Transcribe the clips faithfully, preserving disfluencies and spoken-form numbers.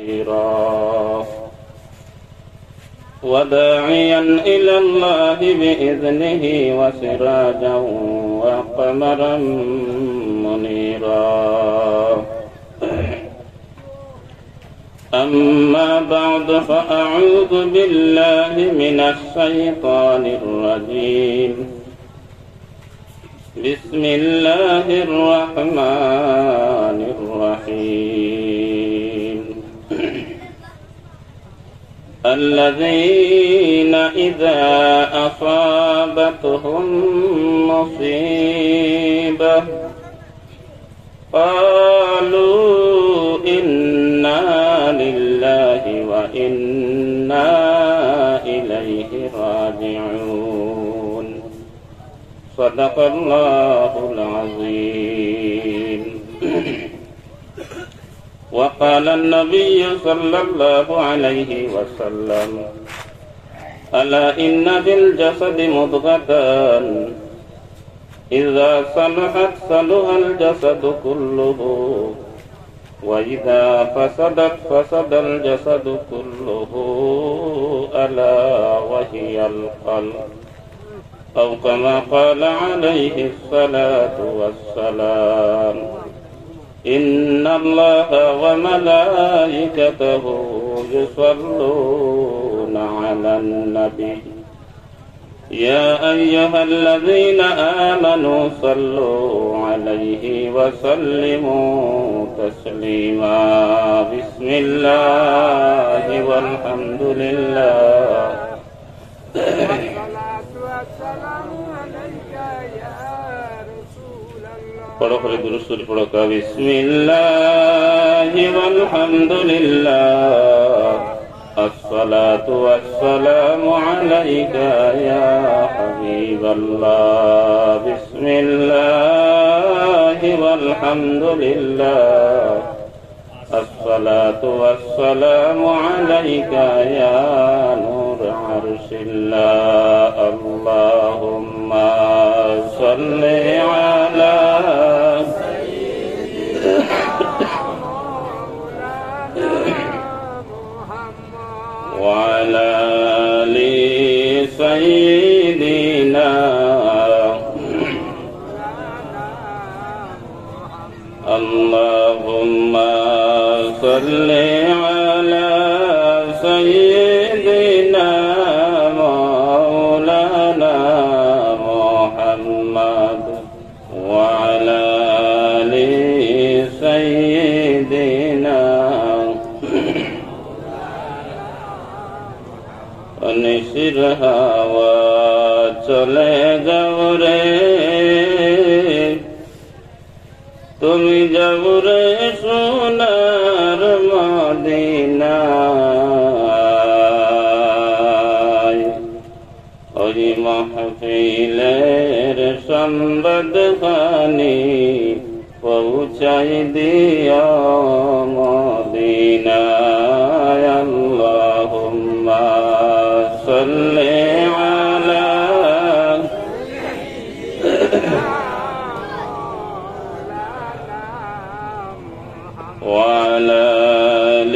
بشيرا وداعيا إلى الله بإذنه وسراجا وقمرا منيرا. أما بعد فأعوذ بالله من الشيطان الرجيم. بسم الله الرحمن الرحيم. الذين إذا أصابتهم مصيبة قالوا إنا لله وإنا إليه راجعون. صدق الله العظيم. وقال النبي صلى الله عليه وسلم: ألا إن في الجسد مضغة إذا صلحت صلح الجسد كله وإذا فسدت فسد الجسد كله ألا وهي القلب، أو كما قال عليه الصلاة والسلام. إن الله وملائكته يصلون على النبي يا أيها الذين آمنوا صلوا عليه وسلموا تسليما. بسم الله والحمد لله والصلاة والسلام عليك يا رسول الله. پڑھو پڑھو درست پڑھو کا بسم الله والحمد لله الصلاة والسلام عليك يا حبيب الله. بسم الله والحمد لله الصلاة والسلام عليك يا نور عرش الله. اللهم صل على وعلى آل سيدنا اللهم صل على سيدنا مولانا محمد وعلى آل سيدنا নিশিরহা চলে যাও রে তুমি যাও রে সোনার মদিনায়। ওই মাহফিলের সংবাদ খানি পৌঁছাই দিও মদিনায়। আল্লাহুম্মা صل على وعلى آل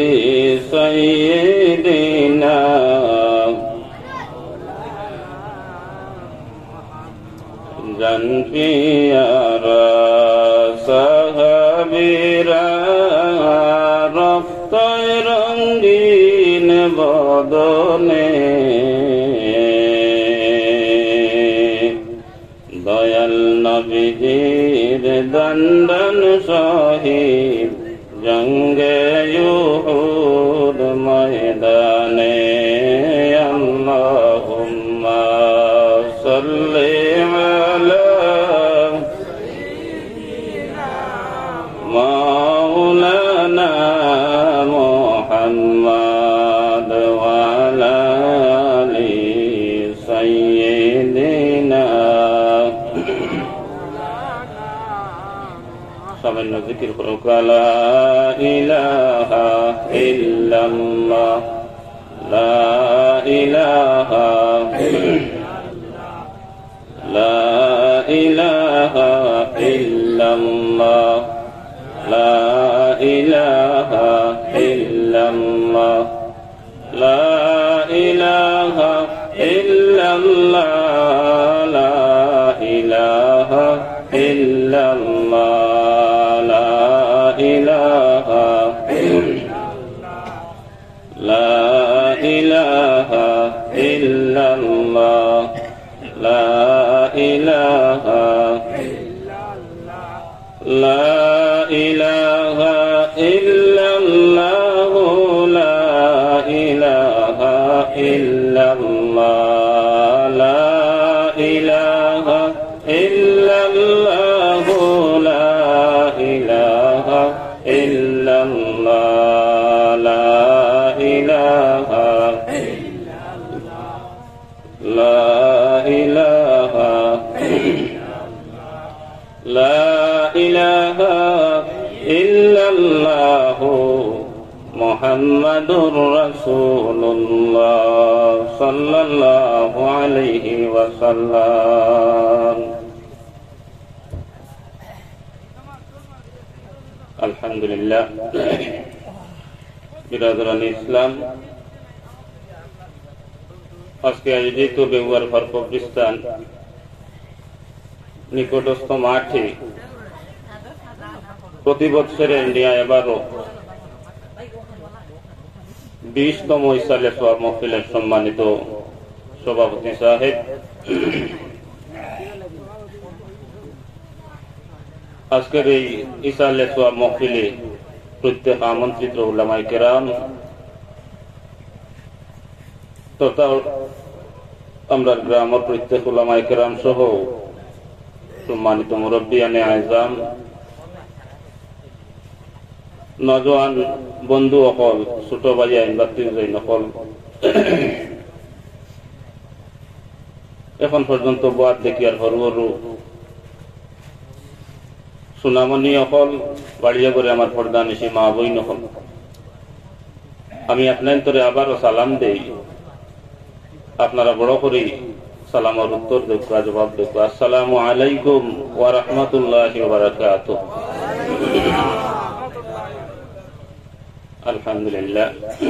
سيدنا جنفيارا صحابيرا رفتاي رنگين বদনে দয়াল নবীজির দন্দন শহীদ জঙ্গে উহুদ ময়দানে। আল্লাহুম্মা সাল্লি আলা মাওলানা মুহাম্মদ ওয়ালা আলি সাইয়্যিদিনা। সামান্য জিকির করো লা ইলাহা ইল্লাল্লাহ লা ইলাহা লা ইলাহা ইল্লাল্লাহ লা ইলাহা ইল্লাল্লাহ الله لا إله إلا الله لا إله إلا الله لا إله لا إله إلا الله لا إله لا إله إلا الله لا إله إلا الله لا إله إلا الله لا إله إلا الله لا إله لا إله لا إله إلا الله محمد رسول الله صلى الله عليه وسلم الحمد لله বিরাদরান ইসলাম আজকে আয়োজিত বেউয়ার ফার কবরস্থান নিকটস্থ মাঠে প্রতি বছরের ন্যায় এবারও বিশতম ইসালে সোয়াব মাহফিলের সম্মানিত সভাপতি সাহেব, আজকের এই ইসালে সোয়াব মাহফিলে প্রত্যেক আমন্ত্রিত উলামায়ে কেরাম তথা আমরা গ্রামের প্রত্যেক উলামায়ে কেরাম সহ সম্মানিত মুরব্বিয়ানে আযম, নজওয়ান বন্ধু অকল, ছোট ভাই আইন বাতিজাই নকল, এখন পর্যন্ত বাদ দেখি আর সরু সরু সুনামনি অকল, বাড়িয়া করে আমার প্রধান এসে মা বই নকল, আমি আপনার তরে আবারও সালাম দেই। আপনারা বড় করে সালামের উত্তর দেখবা, জবাব দেখবা। আসসালামু আলাইকুম ওয়া রাহমাতুল্লাহি ওয়া বারাকাতুহু। আলহামদুলিল্লাহ,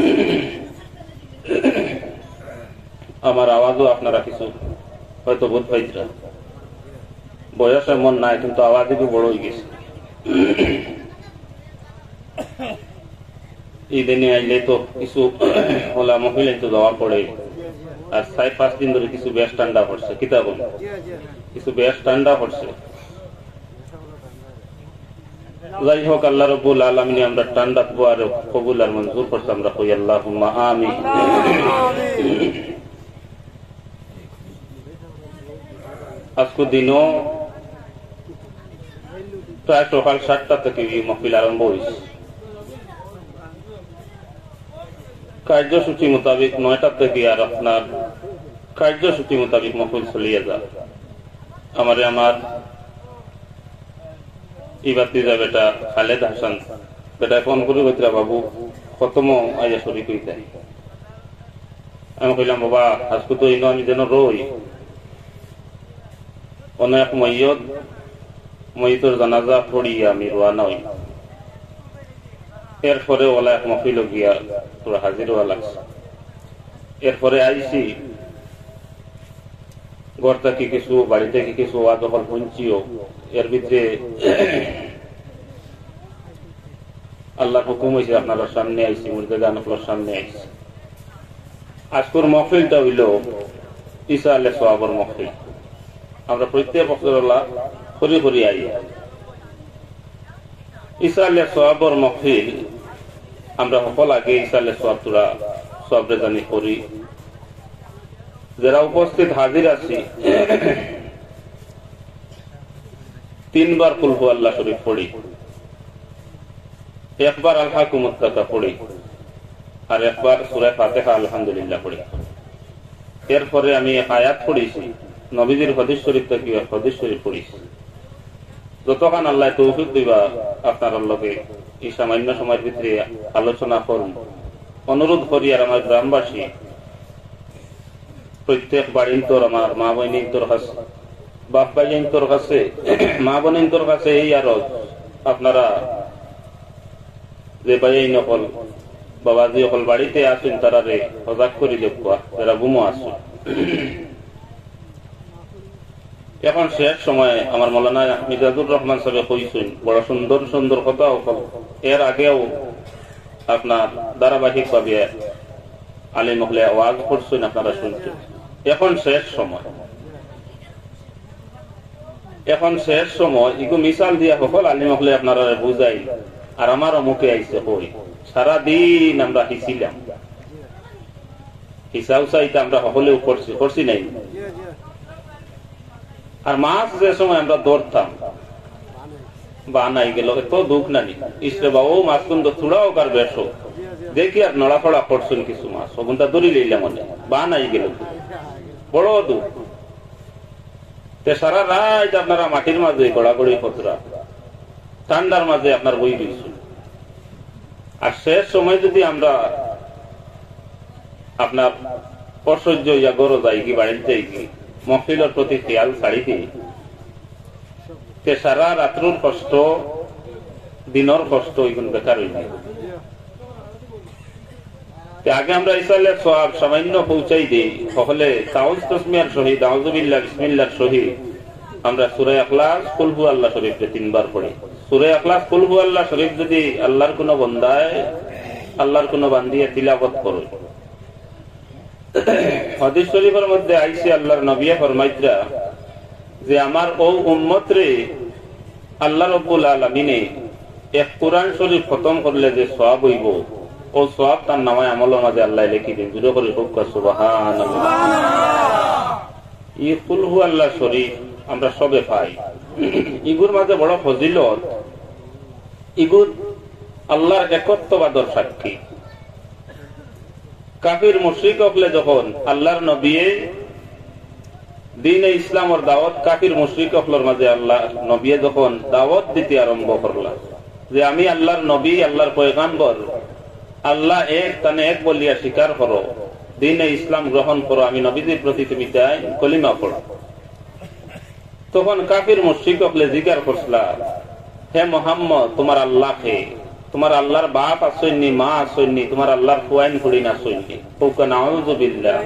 আমার আওয়াজও আপনারা কিছু হয়তো বোধ পাইছেন। বয়স এমন নাই, কিন্তু আওয়াজ একটু বড় হয়ে গেছে। ঈদে আইলে তো কিছু ওলা মহিলা তো দেওয়া পড়ে, আর চার পাঁচ দিন ধরে কিছু বেশ ঠান্ডা পড়ছে, কিতাব কিছু বেশ ঠান্ডা পড়ছে। যাই হোক, আল্লাহ রাব্বুল আলামিন আমরা ঠান্ডা আর কবুল আর মঞ্জুর করতে আমরা কই আল্লাহুম্মা আমিন। আজকে দিনও প্রায় সকাল সাতটা থেকে মহফিল আরম্ভ হয়েছে। কার্যসূচি মোতাবেক নয়টা থেকে আর আপনার কার্যসূচি মোতাবেক মহফিল চলিয়ে যা। আমারে আমার ইবাতিজা বেটা খালেদ হাসান বেটা ফোন করে বলছিলাম, বাবু খতম আইয়া শরীর হইতে। আমি কইলাম, বাবা আজকে তো ইনো আমি যেন রই অনেক মৈয়ত মৈয়তর জানাজা পড়িয়া আমি রওনা হই। এরপরে ওলা এক মহফিল গিয়া তোরা হাজির হওয়া লাগছে। এরপরে আইসি ঘর থেকে কিছু বাড়ি থেকে কিছু ওয়া দখল পৌঁছিও, এর ভিতরে আল্লাহর হুকুম হয়েছে আপনার সামনে আইসি, মুর্দাগান আপনার সামনে আইসি। আজকের মহফিলটা হইল ঈসা আলাইহিস সালামের মহফিল। আমরা প্রত্যেক বছর করি করি আই ঈসা আলাইহিস সালামের মহফিল। আমরা সকল আগে ঈসা আলাইহিস সালাম তোরা সব জানি করি। যারা উপস্থিত হাজির আছি, তিনবার কুল হু আল্লাহ শরীফ পড়ি, একবার আল হাকুমুত তাকা পড়ি, আর একবার সূরা ফাতিহা আলহামদুলিল্লাহ পড়ি। এরপরে আমি আয়াত পড়েছি, নবীজির হাদিস শরীফ থেকে হাদিস শরীফ পড়েছি। যতক্ষণ আল্লাহ তৌফিক দিবা আপনার লগে এই সামান্য সময়ের ভিতরে আলোচনা করুন, অনুরোধ করি। আর আমার গ্রামবাসী প্রত্যেক বাড়ির তোর আমার মা বোনের তোর কাছে, বাপ ভাইয়ের তোর কাছে, মা বোনের তোর কাছে এই আর আপনারা যে ভাই নকল বাবাজি সকল বাড়িতে আসুন, তারা রে সজাগ করে দেখবা যারা ঘুমো আসুন। এখন শেষ সময় আমার মৌলানা মিজাজুর রহমান সাহেব কইছেন বড় সুন্দর সুন্দর কথা। এর আগেও আপনার ধারাবাহিক ভাবে আলিম হলে আওয়াজ করছেন, আপনারা শুনছেন। এখন শেষ সময়, এখন শেষ সময় ইগো মিসাল দিয়া সকল আলিম হলে আপনারা বুঝাই। আর আমার মুখে আইসে হই সারাদিন আমরা হিছিলাম, হিসাব চাইতে আমরা সকলেও করছি, করছি নাই। আর মাছ যে সময় আমরা ধরতাম বা নাই গেল এত দুঃখ নানি ইসরে বা ও মাছ কিন্তু থুড়াও কার বেশ দেখি আর নড়াফড়া করছেন কিছু মাছ ওগুনটা ধরি লইলাম মনে বা নাই গেল বড় দুঃখ। সারা রাত আপনারা মাটির মাঝে গড়াগড়ি খতরা, ঠান্ডার মাঝে আপনার বই দিয়েছেন। আর শেষ সময় যদি আমরা আপনার অসহ্য ইয়া গরো যাই কি বাড়িতে যাই কি মহফিলের প্রতি খেয়াল ছাড়ি দিই, সারা রাত্রুর কষ্ট দিনের কষ্ট ওইগুলো বেকার হয়ে যায়। আগে আমরা ইসালে সব সামান্য পৌঁছাই দিই সকলে তাউজ তসমিয়ার শহীদ আউযুবিল্লাহ বিসমিল্লাহর শহীদ আমরা সূরা ইখলাস কুল হু আল্লাহ শরীফে তিনবার পড়ি। সূরা ইখলাস কুল হু আল্লাহ শরীফ যদি আল্লাহর কোন বান্দায় আল্লাহর কোন বান্দিয়ে তিলাওয়াত করে, হাদিস শরীফের মধ্যে আইসে আল্লাহর নবী ফরমাইতরা যে আমার ও উম্মত রে আল্লাহ রাব্বুল আলামিনে এক কোরআন শরীফ খতম করলে যে সওয়াব হইব ও সওয়াব তার নামায় আমলের মাঝে আল্লাহ লিখে দিন। জোরে করে হোক সুবহানাল্লাহ। এই কুল হু আল্লাহ শরীফ আমরা সবে পাই, ইগুর মাঝে বড় ফজিলত। ইগুর আল্লাহর একত্ববাদর সাক্ষী। কাফির মুশরিক হলে যখন আল্লাহর নবী দ্বীন ইসলামের দাওয়াত কাফির মুশরিক হলের মাঝে আল্লাহ নবী যখন দাওয়াত দিতে আরম্ভ করলেন যে আমি আল্লাহর নবী আল্লাহর পয়গাম্বর, আল্লাহ এক তানে এক বলিয়া স্বীকার করো, দ্বীন ইসলাম গ্রহণ করো, আমি নবীদের প্রতি তুমি তাই কলিমা পড়ো। তখন কাফির মুশরিক হলে জিজ্ঞাসা করছিল হে মুহাম্মদ তোমার আল্লাহ কে, তোমার আল্লাহর বাপ আসেননি, মা আসেননি, তোমার আল্লাহর ফুয়াইন ফুড়িন আসেননি। নাউযুবিল্লাহ।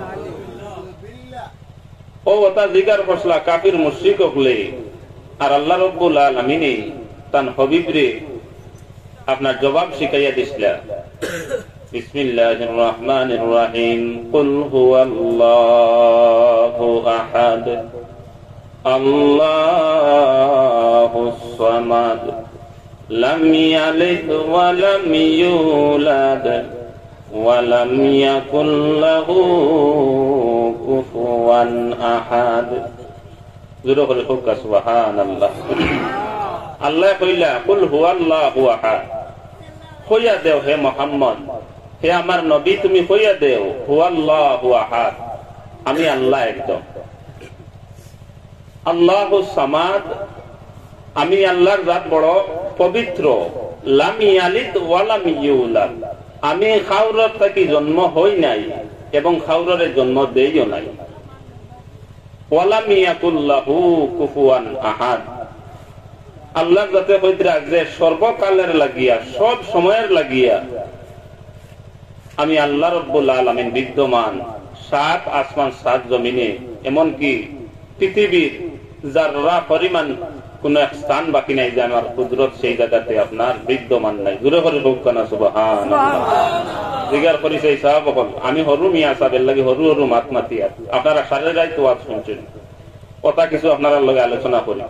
ও ওটা জিজ্ঞাসা করছিল কাফির মুশরিক হলে, আর আল্লাহ রাব্বুল আলামিন তান হাবিবরে আপনার জবাব শিখাইয়া দিছিল বিসমিল্লাহির রহমানির রহিম কুল হুয়াল্লাহু আহাদ আল্লাহুস সামাদ লাম ইয়ালিদ ওয়া লাম ইউলাদ ওয়া লাম ইয়াকুল লাহু কুফুয়ান আহাদ। জোরে করে হোক সুবহানাল্লাহ। আল্লাহ কইলা কুল হুয়াল্লাহু আহাদ, কইয়া দেও হে মুহাম্মদ, হে আমার নবী তুমি কইয়া দেও হুয়াল্লাহু আহাদ, আমি আল্লাহ একদম। আল্লাহুস সামাদ, আমি আল্লাহর জাত বড় পবিত্র। লাম ইয়ালিদ ওয়া লাম ইউলাদ, আমি খাউরর থেকে জন্ম হই নাই এবং খাউররে জন্ম দেইও নাই। ওয়া লাম ইয়াকুল লাহু কুফুয়ান আহাদ, আল্লাহর জাতে কইতরা যে সর্বকালের লাগিয়া সব সময়ের লাগিয়া আমি আল্লাহ রাব্বুল আলামিন বিদ্যমান সাত আসমান সাত জমিনে, এমনকি পৃথিবীর যারা পরিমাণ কোন এক স্থান বাকি নাই যে আমার কুদরত সেই জায়গাতে আপনার বিদ্যমান নাই। জোরে করে হোক না সুবহানাল্লাহ। জিজ্ঞাসা করিছে সাহাব বল আমি হরু মিয়া সাহেবের লাগি হরু হরু মাত মাতি আছে, আপনারা সারে রাইতো ওয়াজ শুনছেন, কথা কিছু আপনারা লগে আলোচনা করি।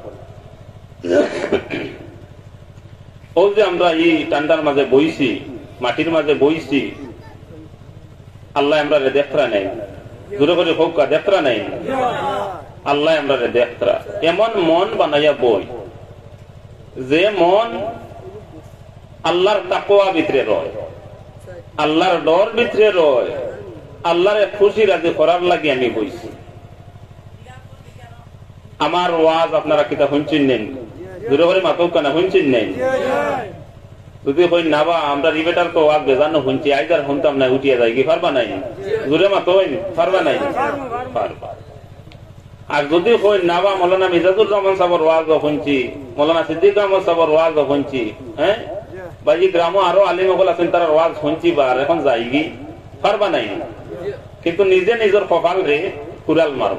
ও যে আমরা এই ঠান্ডার মাঝে বইছি, মাটির মাঝে বইছি, আল্লাহ আমরা দেখরা নাই। জোরে করে হোক দেখরা নাই, আল্লাহ আমরা দেখরা। এমন মন বানাইয়া বই যে মন আল্লাহর তাকওয়া ভিতরে রয়, আল্লাহর ডর ভিতরে রয়, আল্লাহর খুশি রাজি করার লাগে আমি বইছি। আমার ওয়াজ আপনারা কিতা শুনছেন নেন? জোরে করে মাতক কেন শুনছেন নেন? যদি কই না বা আমরা রিবেটার তো ওয়াজ বেজানো শুনছি, আইজার শুনতাম না উঠিয়া যাই কি পারবা নাই? জোরে মাতো পারবা নাই? পারবা। আর যদি কই না বা মৌলানা মিজাজুর রহমান সাহেবের ওয়াজ শুনছি, মৌলানা সিদ্দিক আহমদ সাহেবের ওয়াজ শুনছি, হ্যাঁ বা এই গ্রামে আরো আলিম সকল আছেন, তারা ওয়াজ শুনছি বার এখন যাইগি পারবা নাই, কিন্তু নিজে নিজের কপাল রে কুড়াল মার।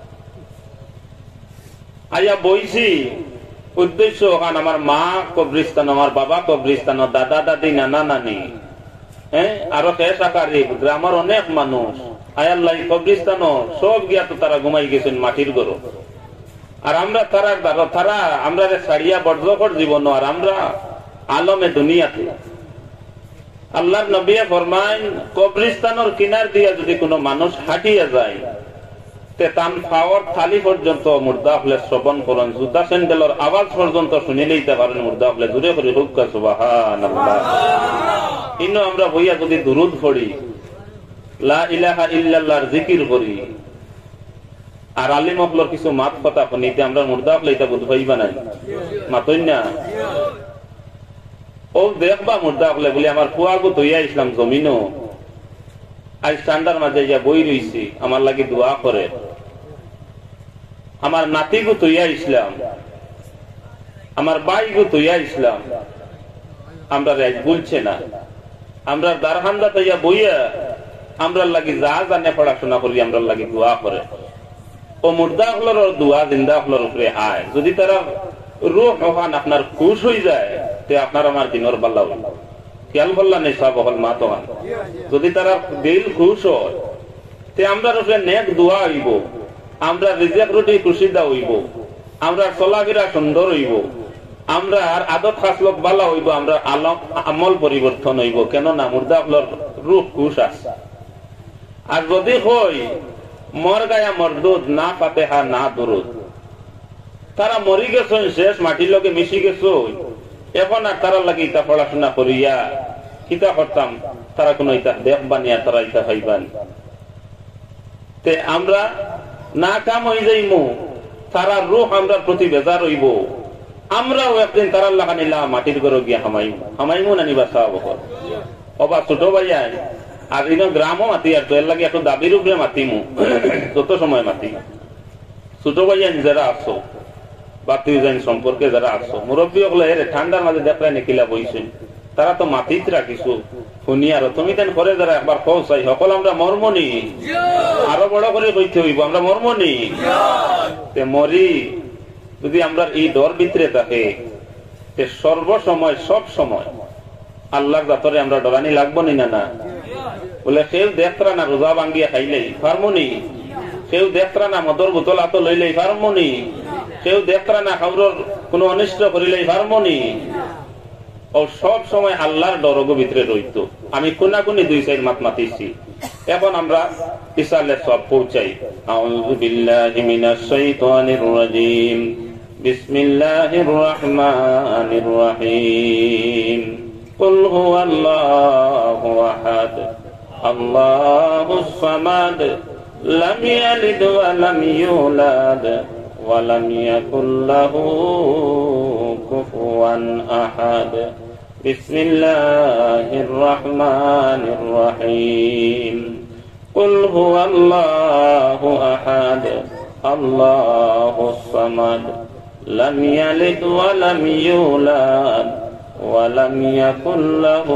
আইয়া বইছি উদ্দেশ্য ওখান আমার মা কবরিস্তান, আমার বাবা কবরিস্তান, দাদা দাদি, নানা নানি, হ্যাঁ আরো শেষ আকারে গ্রামের অনেক মানুষ আয়াল্লাহ কবরিস্তান সব গিয়া তো তারা ঘুমাই গেছেন মাটির গরু। আর আমরা তারা তারা আমরা ছাড়িয়া বর্জকর জীবন, আর আমরা আলমে দুনিয়াতে। আল্লাহর নবী ফরমায় কবরিস্তানের কিনার দিয়া যদি কোনো মানুষ হাঁটিয়া যায় তে তান পাওয়ার থালি পর্যন্ত মুর্দা হলে শ্রবণ করেন, জুতা স্যান্ডেলের আওয়াজ পর্যন্ত শুনিলেই পারেন মুর্দা হলে দূরে করে হুক্কা সুবহানাল্লাহ। ইনো আমরা বইয়া যদি দুরুদ পড়ি, লা ইলাহা ইল্লাল্লাহর জিকির করি, আর আলিম হকলর কিছু মাত কথা শুনিতে আমরা মুর্দা হলে এটা বুধ হইবা নাই মাতই না। ও দেখবা মুর্দা হলে বলে আমার ফুয়াগু তৈয়া ইসলাম জমিনও আজ ঠান্ডার মাঝে ইয়া বই রইছি, আমার লাগি দোয়া করে। আমার নাতিগু তৈয়া ইসলাম, আমার বাইগু তৈয়া ইসলাম, আমরা রাজ বলছে না। আমরা দারহান্দা তৈয়া বইয়া আমরা লাগি যা জানে পড়াশোনা করি, আমরা লাগি দোয়া করে। ও মুর্দা হলর দোয়া জিন্দা হলর উপরে আয়। যদি তারা রূহ ওখান আপনার খুশ হয়ে যায় তে আপনার আমার দিনের বাল্লা খেয়াল বললা নেই সব হল মা তোহান। যদি তারা দিল খুশ হয় তে আমরা উপরে নেক দোয়া হইব, আমরা রিজেক রুটি খুশিদা হইব, আমরা চলাফেরা সুন্দর হইব, আমরা আর আদত খাসলত বালা হইব, আমরা আলম আমল পরিবর্তন হইব। কেননা মুর্দা হলর রূহ খুশ আছে। আর যদি হই মর গায়া মরদুদ, না ফাতেহা না দুরুদ, তারা মরি গেছেন শেষ মাটির লগে মিশি গেছ, এখন আর তারা লাগে ইটা পড়াশোনা করিয়া কিতা করতাম, তারা কোন ইটা দেখবানি আর তারা ইটা হইবান। তে আমরা না কাম হয়ে যাইমু, তারা রূহ আমরা প্রতি বেজার হইব। আমরাও একদিন তারার লাগা নিলাম মাটির ঘরে গিয়া হামাইমু, হামাইমু না নিবা সাহাব অবা ছোট ভাইয়া। আর ইন গ্রামও মাতি আর তো এর লাগে একটু দাবির উপরে মাতিমু, যত সময় মাতি। ছোট ভাইয়া যারা আসো বা তুই জান সম্পর্কে যারা আসো, মুরব্বী হলে ঠান্ডার মাঝে দেখলে নিকিলা বইছেন, তারা তো মাতিত রাখিছো শুনি। আর তুমি তেন করে যারা একবার পৌঁছাই সকল আমরা মর্মনি, আরো বড় করে কইতে হইব আমরা মর্মনি। মরি যদি আমরা এই ডর ভিতরে থাকে, সর্বসময় সব সময় আল্লাহর জাতরে আমরা ডরানি লাগবো নি না? না বলে কেউ দেখরা না রোজা ভাঙ্গিয়া খাইলেই ফার্মনি, কেউ দেখরা না মদর বোতল হাত লইলেই ফার্মনি, কেউ দেখরা না খাওয়ার কোন অনিষ্ট করিলেই ফার্মনি। ও সব সময় আল্লাহর ডরগো ভিতরে রইত। আমি কোনা কোনি দুই সাইড মাত মাতিছি, এখন আমরা ইসালে সব পৌঁছাই। আউযু বিল্লাহি মিনাশ শাইতানির রাজীম, বিসমিল্লাহির রহমানির রহিম। কুল হুয়াল্লাহু আহাদ, আল্লাহুস সামাদ, লাম ইয়ালিদ ওয়া লাম ইউলাদ ওয়া লাম ইয়াকুল লাহু কুফুয়ান আহাদ। বিসমিল্লাহির রহমানির রহিম। কুল হুয়াল্লাহু আহাদ, আল্লাহুস সামাদ, লাম ইয়ালিদ ওয়া লাম ইউলাদ ওয়া লাম ইয়াকুল লাহু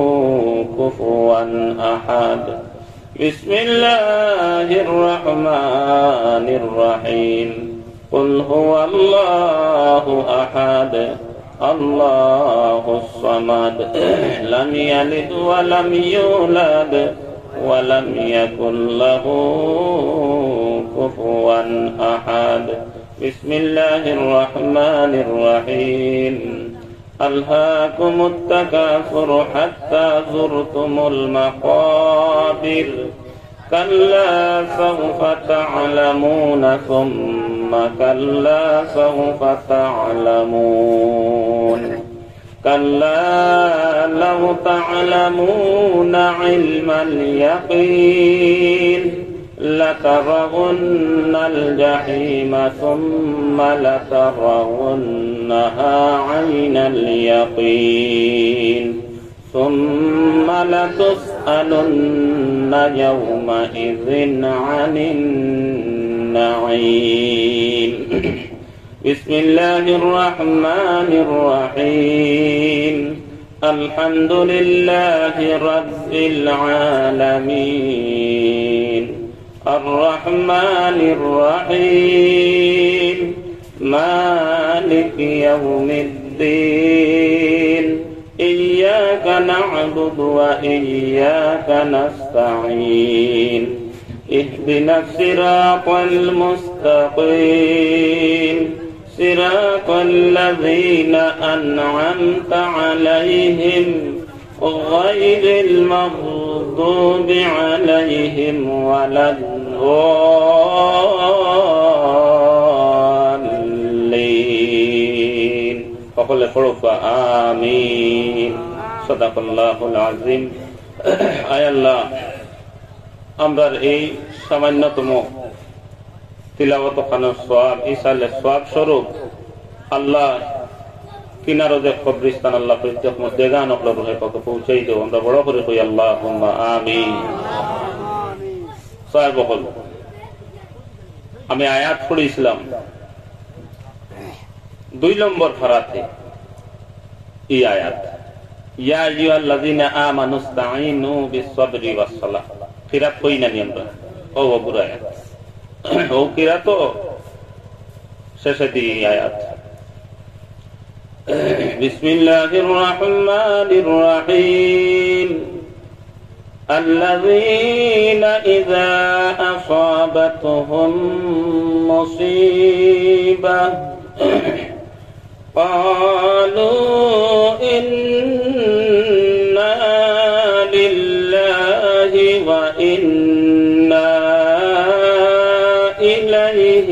কুফুয়ান আহাদ। বিসমিল্লাহির রহমানির রহিম। কুল হুয়াল্লাহু আহাদ, আল্লাহুস সামাদ, লাম ইয়ালিদ ওয়া লাম ইউলাদ ওয়া লাম ইয়াকুল লাহু কুফুয়ান আহাদ। বিসমিল্লাহির রহমানির রহিম। আলহাকুমুত তাকাসুর হাত্তা যুরতুমুল মাকাবির, কাল্লা সাওফা তা'লামুনা সুম্মা কাল্লা সাওফা তা'লামুন, কাল্লা লাউ তা'লামুনা ইলমাল ইয়াকিন, লাতারাউন্নাল জাহিমা সুম্মা লাতারাউন্নাহা আইনাল ইয়াকিন, সুম্মা লাতুসআলুন্না ইয়াওমাইযিন আনিন নাঈম। বিসমিল্লাহির রহমানির রহিম। আলহামদুলিল্লাহি রাব্বিল আলামিন আর রহমানির রহিম মালিকি ইয়াউমিদ্দিন ইয়্যাকা না'বুদু ওয়া ইয়্যাকা নাস্তাঈন ইহদিনাস সিরাতাল মুস্তাকিম সিরাতাল লাযীনা আন'আমতা আলাইহিম গায়রিল মাগদুবি আলাইহিম ওয়ালাদ-দাল্লিন। সকলে পড়ো আমিন। সাদাকাল্লাহুল আযীম। আয় আল্লাহ, আমরা এই সামান্যতম তিলাওয়াত খানার সওয়াব ইসালে সওয়াব স্বরূপ আল্লাহ কিনারো যে কবরস্থান আল্লাহ প্রত্যেক মধ্যেগান অকল রুহে পাকে পৌঁছাই দেও। আমরা বড় করে কই আল্লাহুম্মা আমিন। সওয়াব বকল আমি আয়াত পড়েছিলাম দুই নম্বর ফারাতে। এই আয়াত ইয়া আইয়ুহাল্লাযীনা আমানুস্তাঈনু বিস-সাবরি ওয়াস-সালাহ কিরাত কই না নি আমরা ও বগুড়া আয়াত ও কিরাত শেষে দি আয়াত বিসমিল্লাহির রহমানির রহিম আল্লাযীনা ইযা আসাবাতুহুম মুসিবাহ قالوا إنا لله وإنا إليه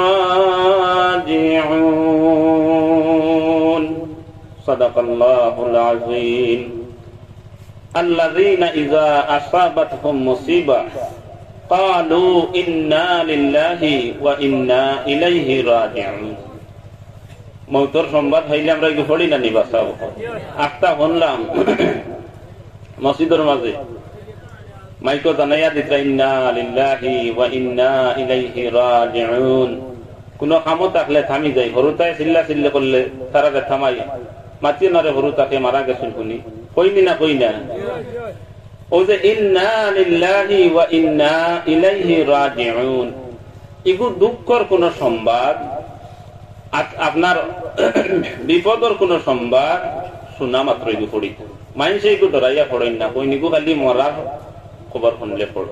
راجعون صدق الله العظيم الذين إذا أصابتهم مصيبة قالوا إنا لله وإنا إليه راجعون। মৌতর সংবাদ হইলে আমরা কি পড়ি না নিবা সব আটটা শুনলাম মসজিদের মাঝে মাইকো জানাইয়া দিতা ইন্না লিল্লাহি ওয়া ইন্না ইলাইহি রাজিউন। কোন কামও থাকলে থামি যায়, হরুতায় চিল্লা চিল্লা করলে তারাকে থামাই মাতি নরে হরুতাকে মারা গেছেন শুনি কইনি না কই না ও যে ইন্না লিল্লাহি ওয়া ইন্না ইলাইহি রাজিউন। এগু দুঃখর কোন সংবাদ, আপনার বিপদর কোন সংবাদ শোনা মাত্র এগু পড়ি মাইনসে এগু ডরাইয়া পড়েন না কই নিগু খালি মরার খবর শুনলে পড়ো।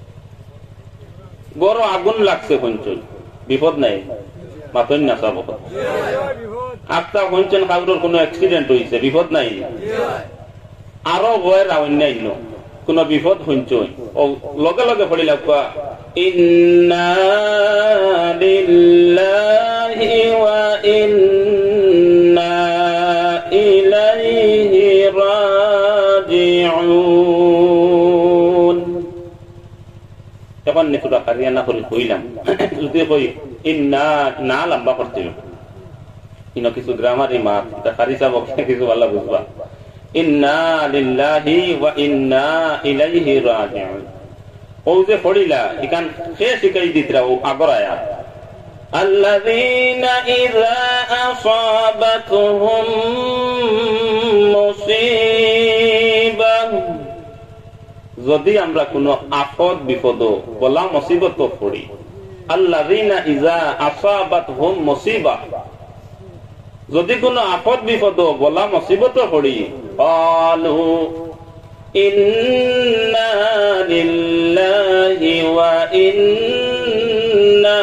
বড় আগুন লাগছে শুনছেন বিপদ নাই মাতন না সব আটটা শুনছেন কাউর কোন অ্যাক্সিডেন্ট হয়েছে বিপদ নাই আরো গয়ের অন্য কোন বিপদ শুনছেন ও লগে লগে পড়ি লাগবা ইন্না লিল্লাহি ওয়া ইন্না ইলাইহি রাজিউন। এখন নিকুটা কারিয়ানা করে কইলাম যদি কই ইন্না না লম্বা করতে ইনো কিছু গ্রামারি মাত এটা কারিসা বক্সে কিছু ভালো বুঝবা। ইন্না লিল্লাহি ওয়া ইন্না ইলাইহি রাজিউন ও যে পড়িলা এখান সে শিখাই দিতরা ও আগর আয়াত الذين إذا أصابتهم مصيبة যদি আমরা কোন আপদ বিপদ বলা মুসিবত পড়ি আল্লাযীনা ইযা আসাবাতহুম মুসিবা যদি কোন আপদ বিপদ বলা মুসিবত পড়ি ক্বালু ইন্না লিল্লাহি ওয়া ইন্না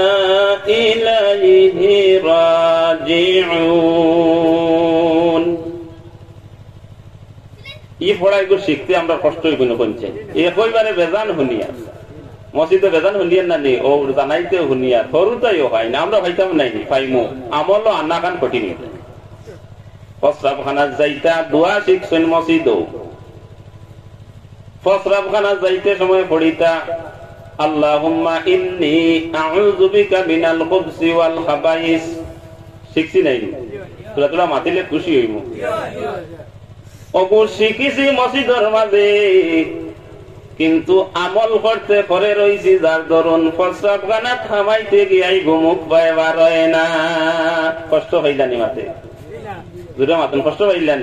ইলাইহি রাজিউন। ই পড়াইগো শিখতে আমরা কষ্টই কোনো কোনছে এ কইবারে বেজান হুনিয়া মসজিদে বেজান হুনিয়া না নি ও জানাইতে হুনিয়া সরুতাইও হয় না আমরা ভাইতাম নাই পাইমু আমল আনা কান কঠিন ফসরাবখানা যাইতা দোয়া শিখছেন মসজিদও ফসরাবখানা যাইতে সময় পড়িতা আল্লাহুম্মা ইন্নী আউযু বিকা মিনাল খুবসি ওয়াল খাবাইস শিখছি নাই তোরা তোরা মাতিলে খুশি হইব অবশ্য শিখিছি মসজিদের মাঝে কিন্তু আমল করতে করে রইছি যার ধরুন ফসরাবখানা থামাইতে গিয়াই মুখ পাইবার হয় না কষ্ট হইলানি মাতে দুটা মাতন কষ্ট পাইলেন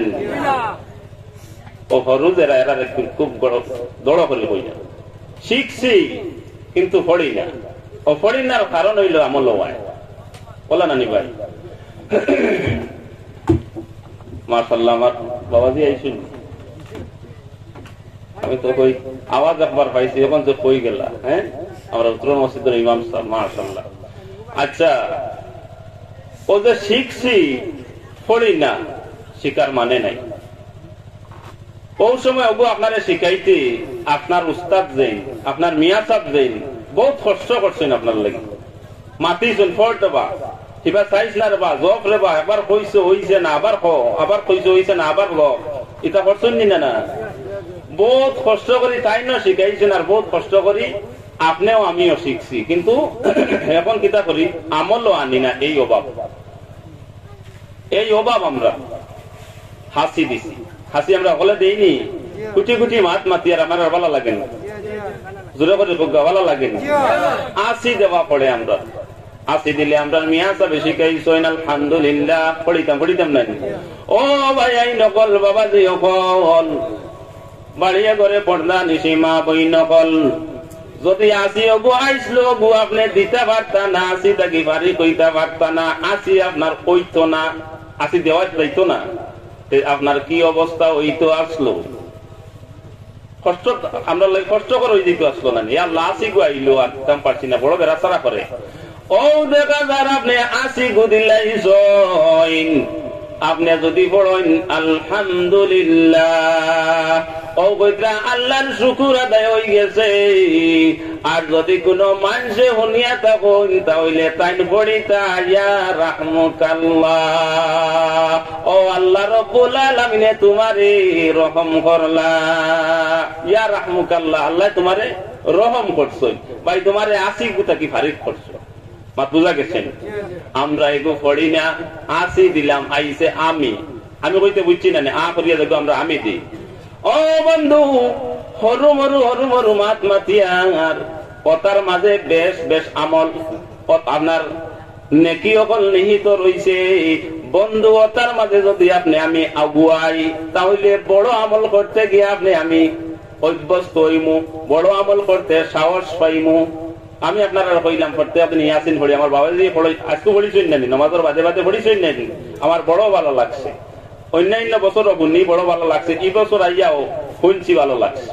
ও হরুজেরা এরা খুব দড় করে কইলা শিখছি কিন্তু পড়ি না ও পড়ি না কারণ হইল আমল হয় বলা নানি ভাই মাশাআল্লাহ আমার বাবাজি আইসুন আমি তো কই আওয়াজ একবার পাইছি এখন তো কই গেলা হ্যাঁ আমরা উত্তর মসজিদের ইমাম সাহেব মাশাআল্লাহ আচ্ছা ও যে শিখছি পড়ি না শিকার মানে নাই ও সময় ওগো আপনারা শিখাইতে আপনার উস্তাদ যেন আপনার মিয়া সাহেব যেন বহুত কষ্ট করছেন আপনার লাগে মাতিছেন ফোর্ট বা কিবা চাইছ না রে বা জব রে বা একবার কইছে হইছে না আবার ক আবার কইছে হইছে না আবার ল এটা করছেন নি না না বহুত কষ্ট করি তাই না শিখাইছেন আর বহুত কষ্ট করি আপনিও আমিও শিখছি কিন্তু এখন কিতা করি আমলও আনি না এই অভাব এই অভাব আমরা হাসি দিছি হাসি আমরা হলে দেইনি কুটি কুটি মাত মাতি আর আমার ভালো লাগে না জোরে করে ভালো লাগে না আসি দেওয়া পড়ে আমরা আসি দিলে আমরা মিয়া সাহেব শিখাইছেন আলহামদুলিল্লাহ পড়িতাম পড়িতাম না ও ভাই আই নকল বাবা জি নকল বাড়িয়ে করে পড়দা নিশি মা বই নকল যদি আসি অগু আইসলো অগু আপনি দিতে পারতা না আসি তাকে বাড়ি কইতে পারতা না আসি আপনার কইতো না আসি দেওয়া যাইতো না আপনার কি অবস্থা ওই তো আসলো কষ্ট আমরা কষ্ট করে ওই দিকে আসলো না আল্লাহ আসি গু আইলো আর তেমন পারছি না বড় বেড়া সারা করে ও দেখা যার আপনি আসি গু দিলাইছেন আপনি যদি পড়েন আলহামদুলিল্লাহ ও কইরা আল্লাহর শুকর আদায় হয়ে গেছে আর যদি কোনো মানুষে শুনিয়া থাকুন তাহলে তাই পড়িতা ইয়া রাহমুকাল্লাহ ও আল্লাহ রব্বুল আলামিনে তোমারে রহম করলা ইয়া রাহমুকাল্লাহ আল্লাহ তোমারে রহম করছে ভাই তোমারে আসি গুতা কি ফারিক করছো মাত বুঝা গেছেন আমরা এগো পড়ি না আসি দিলাম আইসে আমি আমি কইতে বুঝছি না আ করিয়া দেখো আমরা আমি দিই ও বন্ধু হরু মরু হরু মরু মাত মাতিয়ার কথার মাঝে বেশ বেশ আমল আপনার নেকি অকল নিহিত রইছে বন্ধু ওতার মাঝে যদি আপনি আমি আগুয়াই তাহলে বড় আমল করতে গিয়ে আপনি আমি অভ্যস্ত হইমু বড় আমল করতে সাহস পাইমু আমি আপনারা কইলাম পড়তে আপনি ইয়াসিন পড়ি আমার বাবা দিয়ে পড়ি আজকে পড়িছেন না নামাজের বাদে বাদে পড়িছেন না আমার বড় ভালো লাগছে অন্যান্য বছর গুণি বড় ভালো লাগছে এই বছর আইয়াও শুনছি ভালো লাগছে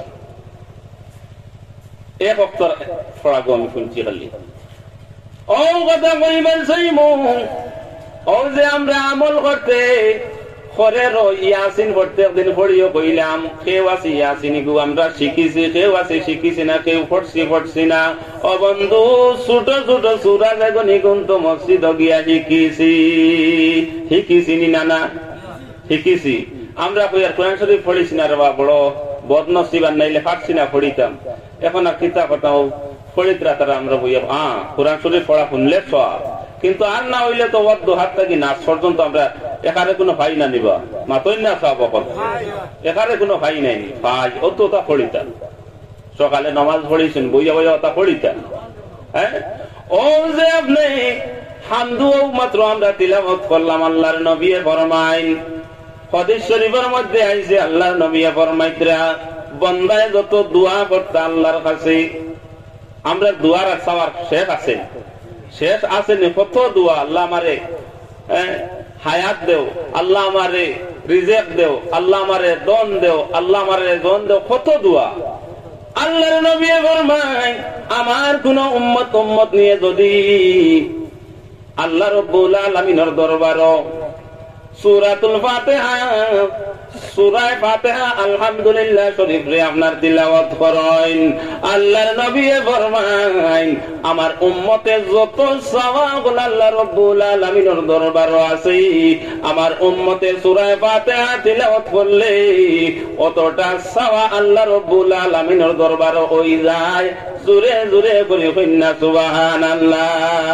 এক অক্ষর পড়াবো আমি শুনছি খালি ও কথা কইবেন সেই ও যে আমরা আমল করতে খরের ইয়াসিন পড়তে একদিন পড়িও কইলাম কেউ আছে ইয়াসিন গু আমরা শিখিছি কেউ আছে শিখিছি না কেউ পড়ছি পড়ছি না ও বন্ধু ছোট ছোট সুরা যাগো নিগুন্ত মসজিদ গিয়া শিখিছি শিখিছি নি না না শিখিছি আমরা কই আর কোরআন শরীফ পড়িছি না রে বা বড় বদনসিব আর নাইলে পারছি না পড়িতাম এখন আর কিতা কথা পড়িতরা তারা আমরা বইয়া হ্যাঁ কোরআন শরীফ পড়া শুনলে সব কিন্তু আর না হইলে তো ওয়াদ হাত থাকি নাচ পর্যন্ত আমরা এখানে কোনো ভাই না নিবা মাতই না সব এখানে কোনো ভাই নাই ভাই অত তা পড়িতাম সকালে নামাজ পড়িছেন বইয়া বইয়া তা পড়িতাম হ্যাঁ ও যে আপনি হামদু মাত্র আমরা তিলাওয়াত করলাম আল্লাহর নবী ফরমাইন হাদিস শরীফের মধ্যে আইছে আল্লাহর নবী ফরমাইতরা বান্দায় যত দোয়া করতে আল্লাহর কাছে আমরা দোয়ার সবার শেষ আছে শেষ আছে নি কত দোয়া আল্লাহ আমারে হায়াত দেও আল্লাহ আমারে রিজেক দেও আল্লাহ আমারে দন দেও আল্লাহ আমারে দন দেও কত দোয়া আল্লাহর নবী ফরমায় আমার কোন উম্মত উম্মত নিয়ে যদি আল্লাহ রাব্বুল আলামিনের দরবারে সূরাতুল ফাতিহা সূরা ফাতিহা আলহামদুলিল্লাহ শরীফ রে আপনার তিলাওয়াত করেন আল্লাহর নবী ফরমায় আমার উম্মতের যত সওয়াব আল্লাহ রাব্বুল আলামিনের দরবারে আছে আমার উম্মতের সূরা ফাতিহা তিলাওয়াত করলে অতটা সওয়াব আল্লাহ রাব্বুল আলামিনের দরবারে হই যায় জোরে জোরে করে কইনা সুবহানাল্লাহ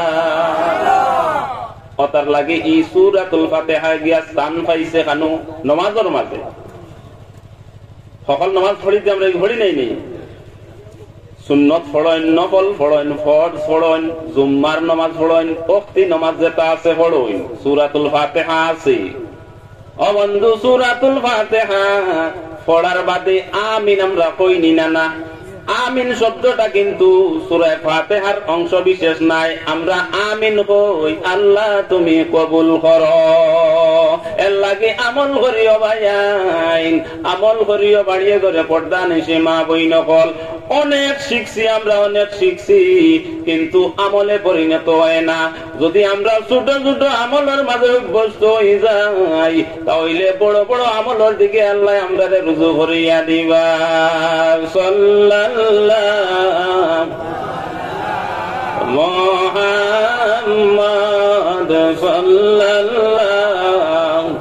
অতার লাগে এই সূরাতুল ফাতিহা গিয়া স্থান পাইছে কেন নামাজের মাঝে সকল নামাজ পড়িতে আমরা ঘড়ি নাই নেই সুন্নত পড়েন নফল পড়েন ফরজ পড়েন জুম্মার নামাজ পড়েন ওক্তি নামাজ যেটা আছে পড়েন সূরাতুল ফাতিহা আছে ও বন্ধু সূরাতুল ফাতিহা পড়ার বাদে আমিন আমরা কইনি না না আমিন শব্দটা কিন্তু সূরা ফাতিহার অংশ বিশেষ নাই আমরা আমিন কই আল্লাহ তুমি কবুল করো এর লাগে আমল করিও ভাইয়াইন আমল করিও বাড়িয়ে করে পর্দা নিশে মা বইন কল অনেক শিখছি আমরা অনেক শিখছি কিন্তু আমলে পরিণত হয় না যদি আমরা ছোট ছোট আমলের মাঝে অভ্যস্ত হয়ে যাই তাহলে বড় বড় আমলের দিকে আল্লাহ আমরা রুজু করিয়া দিবা সাল্লাল্লাহু মুহাম্মদ সাল্লাল্লাহু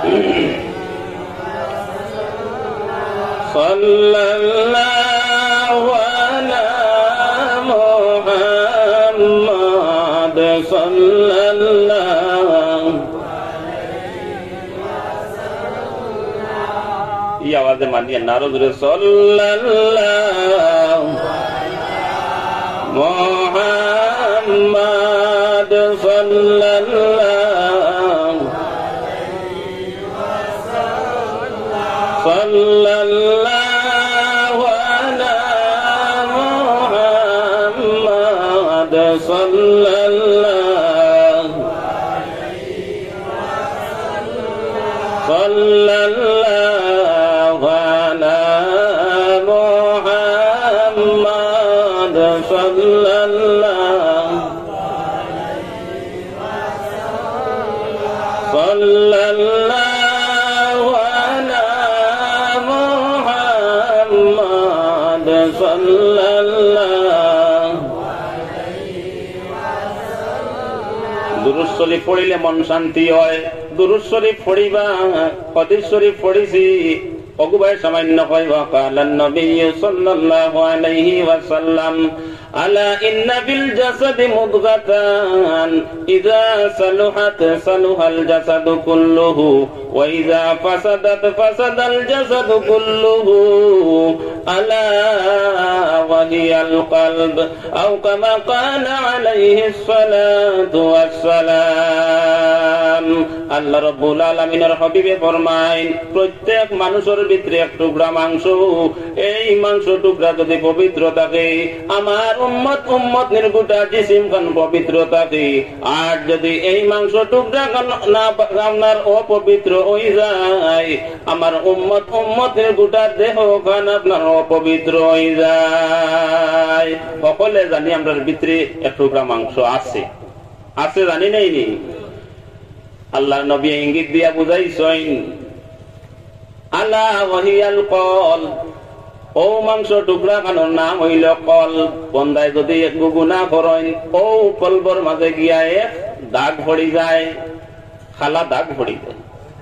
সাল্লাল্লাহু আলা মুহাম্মদ সাল্লাল্লাহু এই আওয়াজে মানিয়ে নারো জুড়ে সাল্লাল্লাহু মুহাম্মদ সাল্লাল্লাহু সাল্লাল্লাহু আলা মুহাম্মদ সাল্লাল্লাহু সাল্লাল্লাহু আলা মুহাম্মদ সাল্লাল্লাহু সাল্লাল্লাহু আলা মুহাম্মদ সাল্লাল্লাহু দুরূদ শরীফ পড়িলে মন শান্তি হয় দুরূদ শরীফ পড়িবা হাদিস শরীফ পড়িছি অগুবাই সামান্য কয় ওয়াকালান নবী সাল্লাল্লাহু আলাইহি ওয়াসাল্লাম আলা ইন্না বিল জাসাদি মুদগাতান ইযা সালুহাত সালুহাল জাসাদু কুল্লুহু ওয়া ইযা ফাসাদাত ফাসাদাল জাসাদু কুল্লুহু আলা ওয়া হিয়াল কলব আও কামা ক্বালা আলাইহিস সালাতু ওয়াসসালাম আল্লাহ রাব্বুল আলামিনের হাবিবে ফরমায় প্রত্যেক মানুষের ভিতরে এক টুকরা মাংস এই মাংস টুকরা যদি পবিত্র থাকে আমার উম্মত উম্মত নির্গুটা জিসিম খান পবিত্র থাকে আর যদি এই মাংস টুকরা না আপনার অপবিত্র হয়ে যায় আমার উম্মত উম্মত নির্গুটা দেহ খান আপনার অপবিত্র হয়ে যায় সকলে জানি আমরা ভিতরে এক টুকরা মাংস আছে আছে জানি নাই নি আল্লাহ নবী ইঙ্গিত দিয়া বুঝাইছেন আলা ওয়াহিয়াল কল ও মাংস টুকরা খানোর নাম হইল কল বন্দায় যদি এক গুনাহ করেন ও কলবর মাঝে গিয়া এক দাগ পড়ি যায় খালা দাগ পড়ি যায়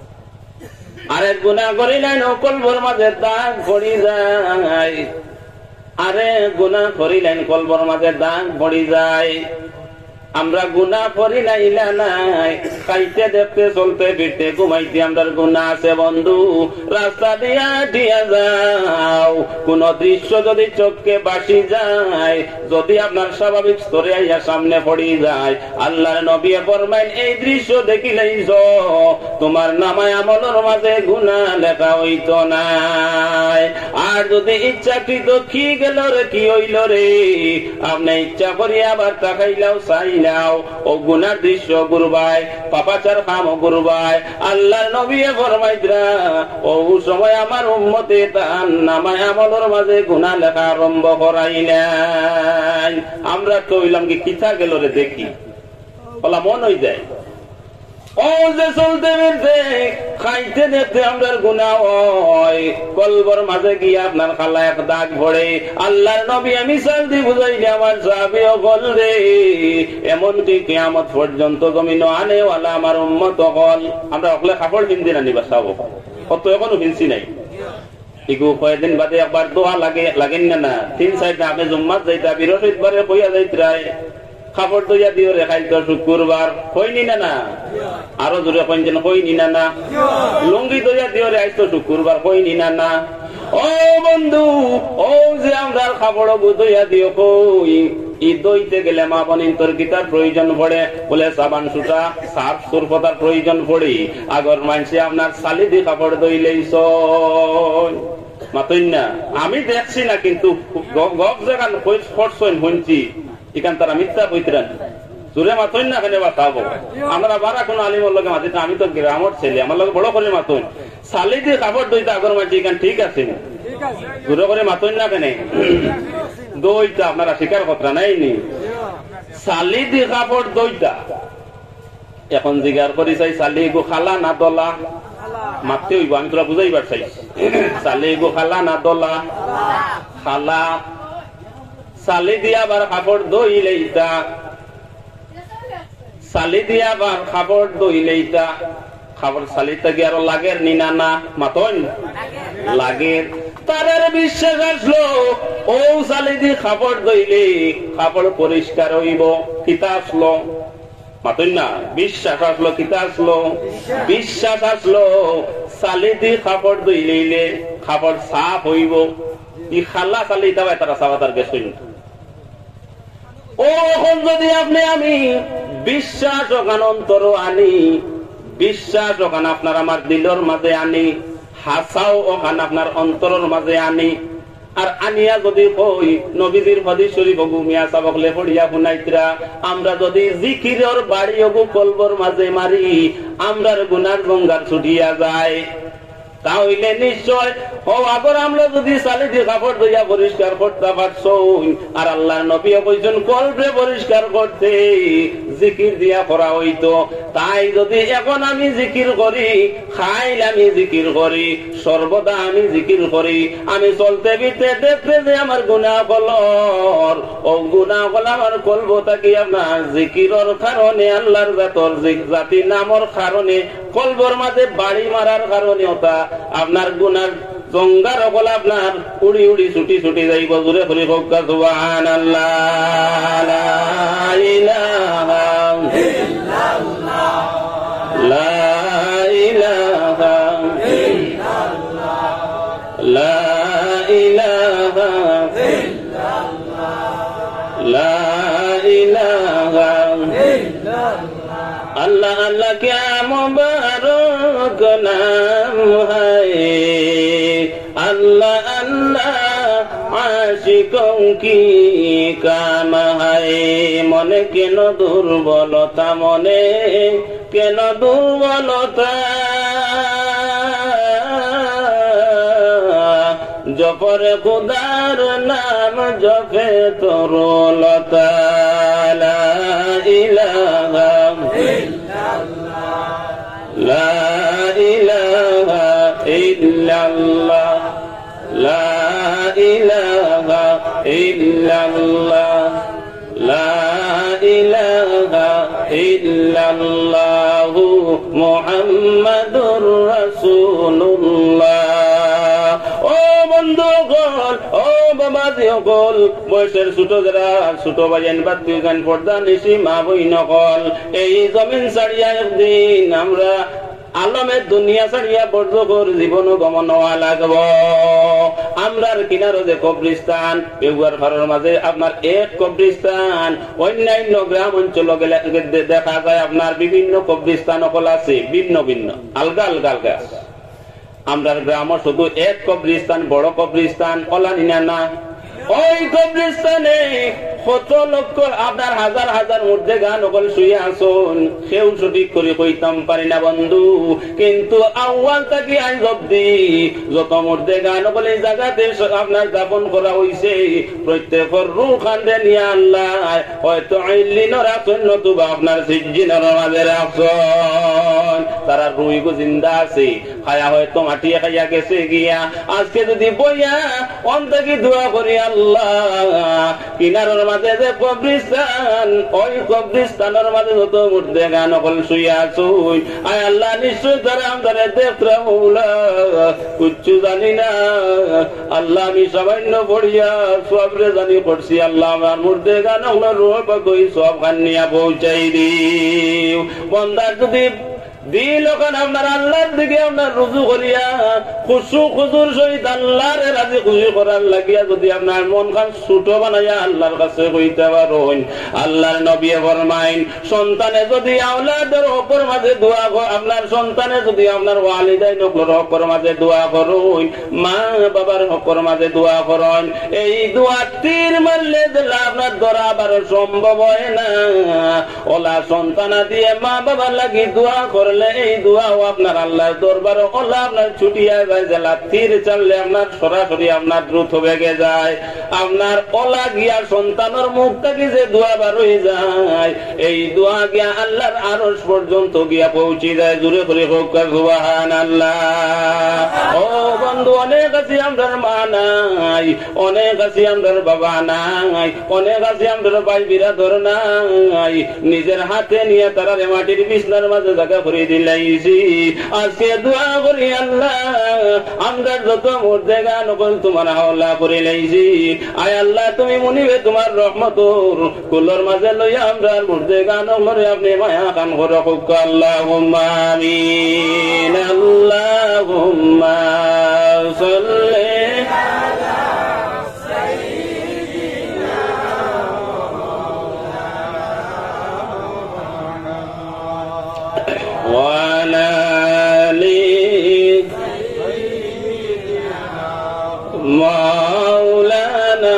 আরেক গুনাহ করিলেন ও কলবর মাঝে দাগ পড়ি যায় আরে গুনাহ করিলেন কলবর মাঝে দাগ পড়ি যায় আমরা গুনাহ করি নাই নাই খাইতে দেখতে চলতে ফিরতে ঘুমাইতে আমরা গুনাহ আছে বন্ধু রাস্তা দিয়া দিয়া যাও কোন দৃশ্য যদি চোখকে বাসি যায় যদি আপনার স্বাভাবিক স্তরে আইয়া সামনে পড়ি যায় আল্লাহর নবী ফরমাইন এই দৃশ্য দেখিলেই তোমার নামায় আমলের মাঝে গুনাহ লেখা হইতো না আর যদি ইচ্ছাকৃত কি গেল রে কি হইল রে আপনি ইচ্ছা করিয়া আবার তাকাইলাও চাই ও গুনার দৃশ্য গুরবাই পাপাচার খাম গুরবাই আল্লাহর নবী ফরমাইতরা ও সময় আমার উম্মতে তার নামায় আমলের মাঝে গুনাহ লেখা আরম্ভ করাইলেন আমরা তো হইলাম কি কিথা গেল রে দেখি বলা মন হয়ে যায় ও যে চলতে ফিরতে খাইতে দেখতে আমরা গুনাহ হয় কলবর মাঝে গিয়ে আপনার খালা এক দাগ ভরে আল্লাহর নবী আমি মিসাল দিয়ে বুঝাইলে আমার সাহাবীও বল রে এমনকি কিয়ামত পর্যন্ত জমিন আনে ওয়ালা আমার উম্মত হল আমরা অকলে কাপড় কিনতে না নিবা সাব কত এখনো কিনছি নাই ইগু কয়েকদিন বাদে একবার দোয়া লাগে লাগেন না তিন সাইড আগে জুম্মাত যাইতা বৃহস্পতিবারে বইয়া যাইতরায় খাবার দইয়া দিও রে খাইল তো শুক্রবার হইনি না না আরো জোরে কইন যেন হইনি না না লুঙ্গি দইয়া দিও রে আইতো শুক্রবার হইনি না না ও বন্ধু ও যে আমরা খাবার দইয়া দিও কই ই দইতে গেলে মা বনিন্তর গীতার প্রয়োজন পড়ে, বলে সাবান সুতা সাপ সুরপতার প্রয়োজন পড়ে। আগর মানসে আপনার সালিদি কাপড় দইলেই মাতই না, আমি দেখছি না কিন্তু গপ জায়গান শুনছি এখান তারা মিথ্যা বইতেন জোরে মাতই না কেন বাতাবো আমরা বারা কোন আলিমর লগে মাতি, আমি তো গ্রামের ছেলে, আমার লগে বড় করে মাতুন সালিদি কাপড় দইতে আগর মানছি এখান ঠিক আছে জোরে করে মাতই না কেন দইটা আপনারা শিকার কথা নাই নি সালিদি কাপড় দইটা। এখন জিগার করি চাই সালি গো খালা না দলা মারতে হইব, আমি তোরা বুঝাইবার চাই সালি গো খালা না দলা খালা। সালি দিয়া বার কাপড় দইলেইতা, সালি দিয়া বার কাপড় দইলেইতা খাবার সালিটা কি আরো লাগের নিনা না মাতন লাগের। তাদের বিশ্বাস আসলো ও সালি দিয়ে কাপড় দইলে কাপড় পরিষ্কার হইব, কিতা আসলো মাতন না, বিশ্বাস আসলো কিতা আসলো, বিশ্বাস আসলো সালি দিয়ে কাপড় দইলে কাপড় সাফ হইব। ই খালা সালিটা তারা সাবাতার গেছে। ও এখন যদি আপনি আমি বিশ্বাস ওখান অন্তর আনি, বিশ্বাস ওখানে আপনার আমার দিলর মাঝে আনি, হাসাও ওখানে আপনার অন্তরের মাঝে আনি, আর আনিয়া যদি কই নবীজির হাদিস শরীফ গুমিয়া সাবকলে পড়িয়া শুনাইতরা, আমরা যদি জিকিরের বাড়ি ওগু কলবর মাঝে মারি আমরার গুনার গঙ্গার ছুটিয়া যায়, তাহলে নিশ্চয় ও আগর আমরা যদি সালিদি কাপড় দইয়া পরিষ্কার করতে পারছো, আর আল্লাহর নবীও কইছেন কলবে পরিষ্কার করতে জিকির দিয়া করা হইতো। তাই যদি এখন আমি জিকির করি, খাইল আমি জিকির করি, সর্বদা আমি জিকির করি, আমি চলতে ফিরতে দেখতে যে আমার গুনাহ কলর ও গুনাহ কল আমার কলব থাকি আপনার জিকিরের কারণে আল্লাহর জাতর জাতি নামর কারণে কলবর মাঝে বাড়ি মারার কারণে ওটা আপনার গুনার জঙ্গার অকল আপনার উড়ি উড়ি ছুটি ছুটি যাইব। জোরে করে হোক সুবহানাল্লাহ, লা ইলাহা ইল্লাল্লাহ, লা ইলাহা ইল্লাল্লাহ, লা ইলাহা ইল্লাল্লাহ, লা ইলাহা ইল্লাল্লাহ। अल्लाह अल्लाह क्या मुबारक नाम है, अल्लाह अल्लाह आशिकों की काम है। মনে কেন দুর্বলতা, মনে কেন দুর্বলতা, জপরে খুদার নাম জপে তরলতা, লা ইলাহা লা ইলাহা ইল্লাল্লাহ, লা ইলাহা ইল্লাল্লাহ, লা ইলাহা ইল্লাল্লাহ মুহাম্মাদুর রাসূলুল্লাহ। ও বন্ধুগণ, ও বাবাজি সকল, বয়সের ছোট যারা ছোট ভাইয়েন বা দুই গান পর্দা নিশি মা বই নকল, এই জমিন ছাড়িয়া একদিন আমরা আলমের দুনিয়া ছাড়িয়া বর্জকর জীবন গমন হওয়া লাগব। আমরার কিনারো যে কবরিস্তান বেগুয়ার ফারের মাঝে আপনার এক কবরিস্তান, অন্যান্য গ্রাম অঞ্চল গেলে দেখা যায় আপনার বিভিন্ন কবরিস্তান সকল আছে, ভিন্ন ভিন্ন আলগা আলগা আলগা। আমরার গ্রাম শুধু এক কবরিস্তান, বড় কবরিস্তান অলানিনা না, ওই কবরিস্তানে কত লক্ষ আপনার হাজার হাজার মধ্যে গান সকল শুয়ে আসুন, সেও সঠিক করে কইতাম পারি না বন্ধু। কিন্তু আউয়াল থাকি আজ অব্দি যত মধ্যে গান সকল এই জায়গাতে আপনার যাপন করা হয়েছে, প্রত্যেকের রূহ খান্দে নিয়ে আল্লাহ হয়তো আইলিনর আসন নতুবা আপনার সিজ্জিনের মাঝে রাখছেন, তারা রুইগো জিন্দা আছে, খায়া হয়তো মাটিয়ে খাইয়া গেছে গিয়া। আজকে যদি বইয়া অন্তকি দোয়া করি আল্লাহ কিনারের মাঝে যে কবরিস্তান, ওই কবরিস্তানের মাঝে যত মুর্দে গান সকল শুয়ে আসুন, আয় আল্লাহ নিশ্চয় তারা আমাদের দেখরা মৌলা কুচ্ছু জানি না আল্লাহ, আমি সামান্য পড়িয়া সবরে জানি পড়ছি আল্লাহ, আমার মুর্দে গান হলো রূপ কই সব গান নিয়ে পৌঁছাই দিও। বন্দার যদি দিল ওখানে আপনার আল্লাহর দিকে আপনার রুজু করিয়া খুশু খুজুর সহিত আল্লাহরে রাজি খুশি করার লাগিয়া যদি আপনার মন খান ছোট বানাইয়া আল্লাহর কাছে কইতে পারেন, আল্লাহর নবী ফরমাইন সন্তানে যদি আওলাদের হকর মাঝে দোয়া করে, আপনার সন্তানে যদি আপনার ওয়ালিদাইন হকর মাঝে দোয়া করুন, মা বাবার হকর মাঝে দোয়া করেন, এই দোয়া তীর মারলে দিলে আপনার ধরা আবার সম্ভব হয় না। ওলা সন্তানা দিয়ে মা বাবার লাগি দোয়া করলে এই দোয়াও আপনার আল্লাহর দরবারে ওলা আপনার ছুটিয়া যায়, জেলা তীর চাললে আপনার সরাসরি আপনার দ্রুত বেগে যায়। আপনার ওলা গিয়া সন্তানের মুখ থেকে যে দোয়া বার হয়ে যায়, এই দোয়া গিয়া আল্লাহর আরশ পর্যন্ত গিয়া পৌঁছে যায়। জুড়ে করে হোক সুবহানাল্লাহ। ও বন্ধু, অনেক আছি আমরার মা নাই, অনেক আছি আমরার বাবা নাই, অনেক আছি আমরার ভাই বিরাদর নাই, নিজের হাতে নিয়ে তারা মাটির বিছনার মাঝে জায়গা করে দিলাইছি। আজকে দোয়া করি আল্লাহ আমরা যত মধ্যে গান তোমার হাওলা করে লাইছি, আয় আল্লাহ তুমি মনিবে তোমার রহমতর কুলোর মাঝে লইয়া আমরা মধ্যে গান করে আপনি মায়া কান করে হোক। আল্লাহুম্মা আমিন। আল্লাহুম্মা সাল্লি وعلى آل مولانا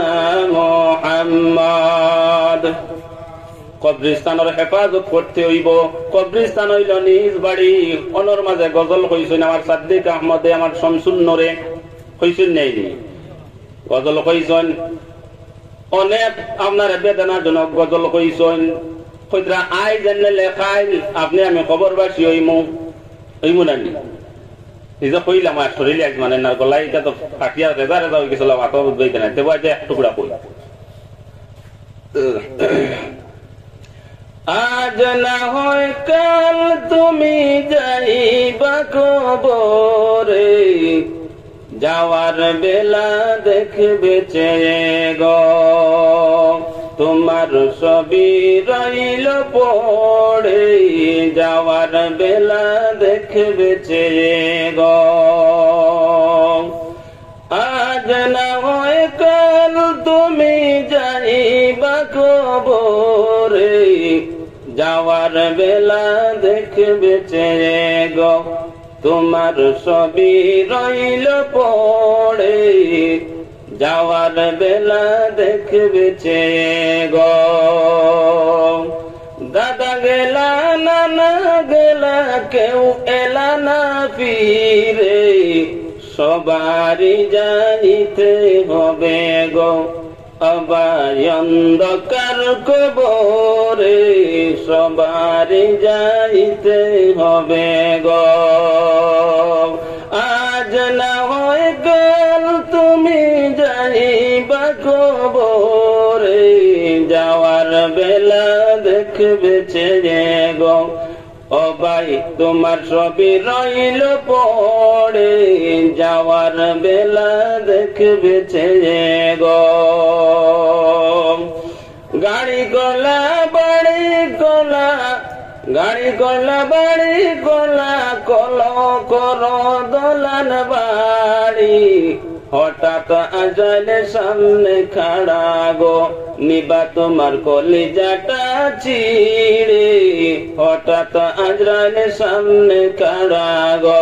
محمد। কবরস্থানের হেফাজত করতে হইব। কবরস্থান হইল নিজ বাড়ি। অনর মাঝে গজল কইছেন আমার সাদ্দিক আহমদে, আমার শামসুন্নরে কইছেন নেই গজল কইছেন, অনেক আপনার বেদনাজনক গজল কইছেন। কইতরা আই জানলে লেখাইল আপনি আমি খবরবাসী হইমু হইমু নানি নিজে কইলাম আর শরীরে আজ মানে না গলাই এটা তো ফাটিয়া রেজা রেজা হয়ে গেছিল, মাথা বুঝবেই না দেবো যে এক টুকরা কই আজ না হয় কাল তুমি যাইবা কবরে, যাওয়ার বেলা দেখবে চেয়ে গো তোমার ছবি রইল পড়ে, যাওয়ার বেলা দেখবে চেয়ে গো। আজ না হয় কাল তুমি যাইবা কবরে, যাওয়ার বেলা দেখবে চেয়ে গো তোমার ছবি রইল পড়ে, যাওয়ার বেলা দেখবে চেয়ে গো। দাদা গেলা নানা গেলা কেউ এলা না ফিরে, সবারই যাইতে হবে গো আবাই অন্ধকার কবরে, সবারই যাইতে হবে গো। আজ না হয় কাল তুমি যাইবা কবরে, যাওয়ার বেলা দেখবে চেয়ে গো ও ভাই তোমার ছবি রইল পড়ে, যাওয়ার বেলা দেখবে চেয়ে গো। গাড়ি গলা বাড়ি গলা গাড়ি গলা বাড়ি গলা কল কর দোলান বাড়ি, হঠাৎ আজাইলে সামনে খাড়া গো নিবা তোমার কলিজাটা চিড়ে, হঠাৎ আজরাইলে সামনে খাড়া গো।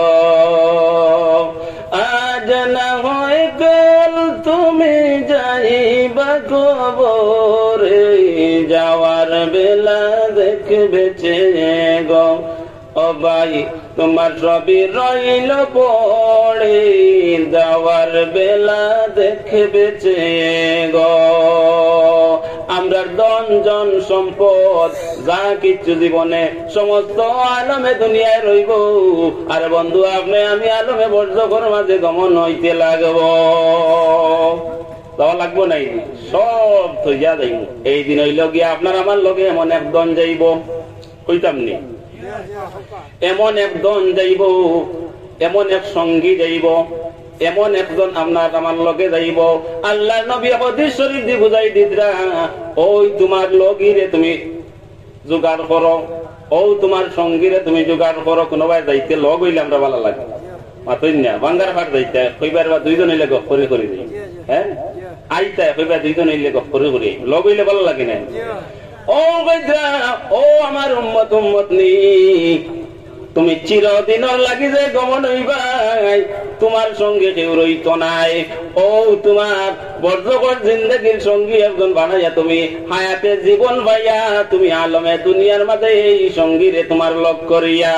আজ না হয় কাল তুমি যাইবা কবরে, যাওয়ার বেলা দেখবে চেয়ে গো ও ভাই তোমার ছবি রইল পড়ে, যাওয়ার বেলা দেখবে চেয়ে গো। আমরা ধন সম্পদ যা কিছু জীবনে সমস্ত আলমে দুনিয়ায় রইব, আর বন্ধু আপনি আমি আলমে বর্জকর মাঝে গমন হইতে লাগব। দেওয়া লাগবো নাই, সব থইয়া যাইব। এই দিন হইল গিয়া আপনার আমার লগে এমন একজন যাইব, কইতাম নি এমন একজন যাইব, এমন এক সঙ্গী যাইব, এমন একজন আপনার আমার লগে যাইব। আল্লাহ নবী হাদিস শরীফ দি বুঝাই দিদরা, ওই তোমার লগিরে তুমি জোগাড় করো, ও তোমার সঙ্গীরে তুমি জোগাড় করো। কোনোবাই যাইতে লগ হইলে আমরা ভালো লাগে, মাতই না বাঙ্গার ফাট যাইতে কইবার বা দুইজন হইলে গপ করে করে দিই, হ্যাঁ আইতা কইবার দুইজন হইলে গপ করে করে লগ হইলে ভালো লাগে না। ও বৈদ্রা, ও আমার উম্মত উম্মত নি, তুমি চিরদিনের লাগি যে গমন হইবাই, তোমার সঙ্গে কেউ রইত নাই। ও তোমার বর্জকর জিন্দগির সঙ্গী একজন বানাইয়া তুমি হায়াতে জীবন পাইয়া তুমি আলমে দুনিয়ার মাঝে এই সঙ্গীরে তোমার লগ করিয়া,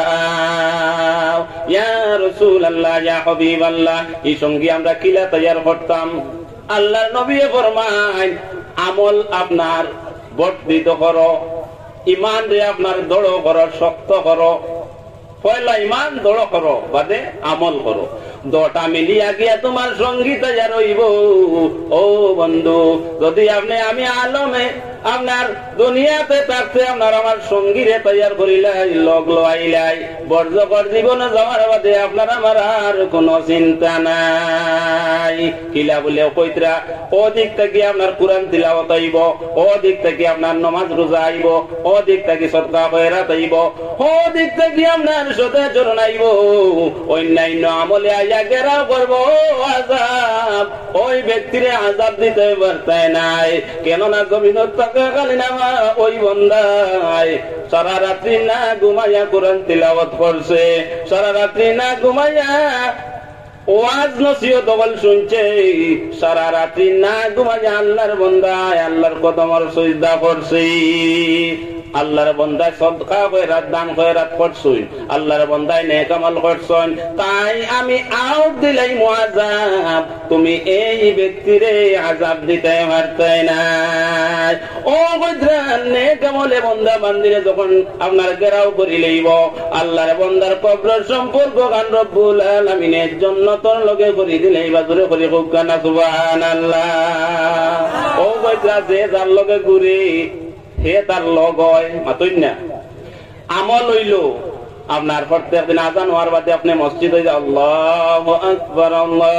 ইয়া রাসূলুল্লাহ, ইয়া হাবিবাল্লাহ, এই সঙ্গী আমরা কিলা তৈয়ার করতাম। আল্লাহর নবী ফরমায়, আমল আপনার বর্ধিত করো, ইমান রে আপনার দৃঢ় করো, শক্ত করো। পয়লা ইমান দৃঢ় করো, বাদে আমল করো। দটা মিলিয়া গিয়া তোমার সঙ্গী তৈয়ার হইব। ও বন্ধু, যদি আপনি আমি আলমে আপনার দুনিয়াতে থাকতে আপনার আমার সঙ্গীরে তৈয়ার করিলাই, লগ লাইলাই, বর্জকর জীবনে যাওয়ার বাদে আপনার আমার আর কোনো চিন্তা নাই। কিলা বলে কইতরা, ও দিক থেকে আপনার কোরআন তিলাওয়াত হইব, ও দিক থেকে আপনার নামাজ রোজা আইব, ও দিক থেকে সদকা খয়রাত হইব, ও দিক থেকে আপনার সদাচরণ আইব, অন্যান্য আমলে আইয়া গেরাও করব আযাব। ওই ব্যক্তিরে আযাব দিতে পারতায় নাই, কেননা জমিনত থাকাকালীন আমার ওই বান্দায় সারা রাত্রি না ঘুমাইয়া কোরআন তিলাওয়াত করছে, সারা রাত্রি না ঘুমাইয়া ওয়াজ নসিহত বল শুনছে, সারা রাত্রি না ঘুমাইয়া আল্লাহর বান্দায় আল্লাহর কদমের সিজদা করছে, আল্লাহর বান্দায় সদকা খয়রাত দান খয়রাত করছুন, আল্লাহর বান্দায় নেক আমল করছুন। তাই আমি আউট দিলাই মুআযাব, তুমি এই ব্যক্তিরে আযাব দিতে পারতে না। ও বৈদ্রা, নেক আমলে বান্দা বান্দিরে যখন আপনার ঘেরাও করি লইব, আল্লাহর বান্দার কবরের সম্পর্ক গান রব্বুল আলামিনের জান্নাতের লগে করি দিলেই বাজুরে করি হুকানা সুবহানাল্লাহ। ও বৈদ্রা, যে যার লগে ঘুরে হে তার লগ হয়, মাতই না। আমল হইল আপনার প্রত্যেক দিন আজান হওয়ার বাদে আপনি মসজিদ হয়ে যান, আল্লাহু আকবার,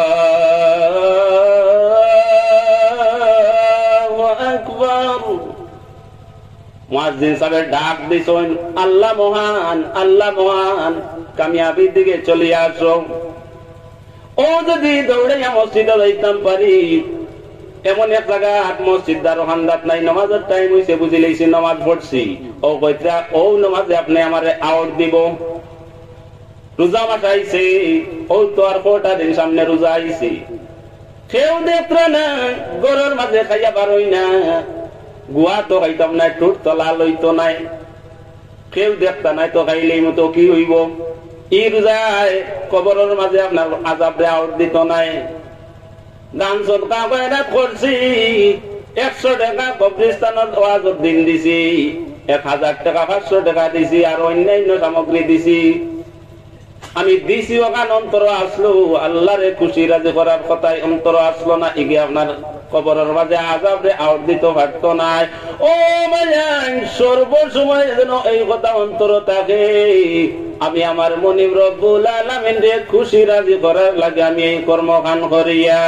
আল্লাহু আকবার, মুয়াজ্জিন সাহেব ডাক দিছেন, আল্লাহ মহান, আল্লাহ মহান, কামিয়াবির দিকে চলে আসো। ও যদি দৌড়াইয়া মসজিদে যাইতাম পারি, এমন এক জায়গা মসজিদ দারো হান্দাত নাই, নামাজের টাইম হইছে, বুঝি লইছি নামাজ পড়ছি, ও কইতা ও নামাজে আপনি আমারে আওয়াজ দিব। রোজা মাস আইছে, ও তো আর কটা দিন সামনে রোজা আইছে, কেউ দেখত না, গরুর মাঝে খাইয়া পারই না, গুয়া তো খাইতাম নাই, টুট তো লাল হইতো নাই, কেউ দেখতা নাই, তো খাইলেই মতো কি হইব। ই রোজায় কবরের মাঝে আপনার আযাবরে আওয়াজ দিত নাই। দান সদকা খয়রাত করছি, একশো টাকা কবরস্থানের ওয়াজত দিন দিছি, এক হাজার টাকা পাঁচশো টাকা দিছি, আর অন্যান্য সামগ্রী দিছি। আমি দিছি ওখান অন্তর আসলো, আল্লাহরে খুশি রাজি করার কথাই অন্তর আসলো না, ইগে আপনার কবরের মাঝে আযাবরে আওয়াজ দিতে পারত নাই। ও ভাইয়ান, সর্বসময় যেন এই কথা অন্তর থাকে, আমি আমার মনিব রব্বুল আলামিন রে খুশি রাজি করার লাগে আমি এই কর্মখান করিয়া।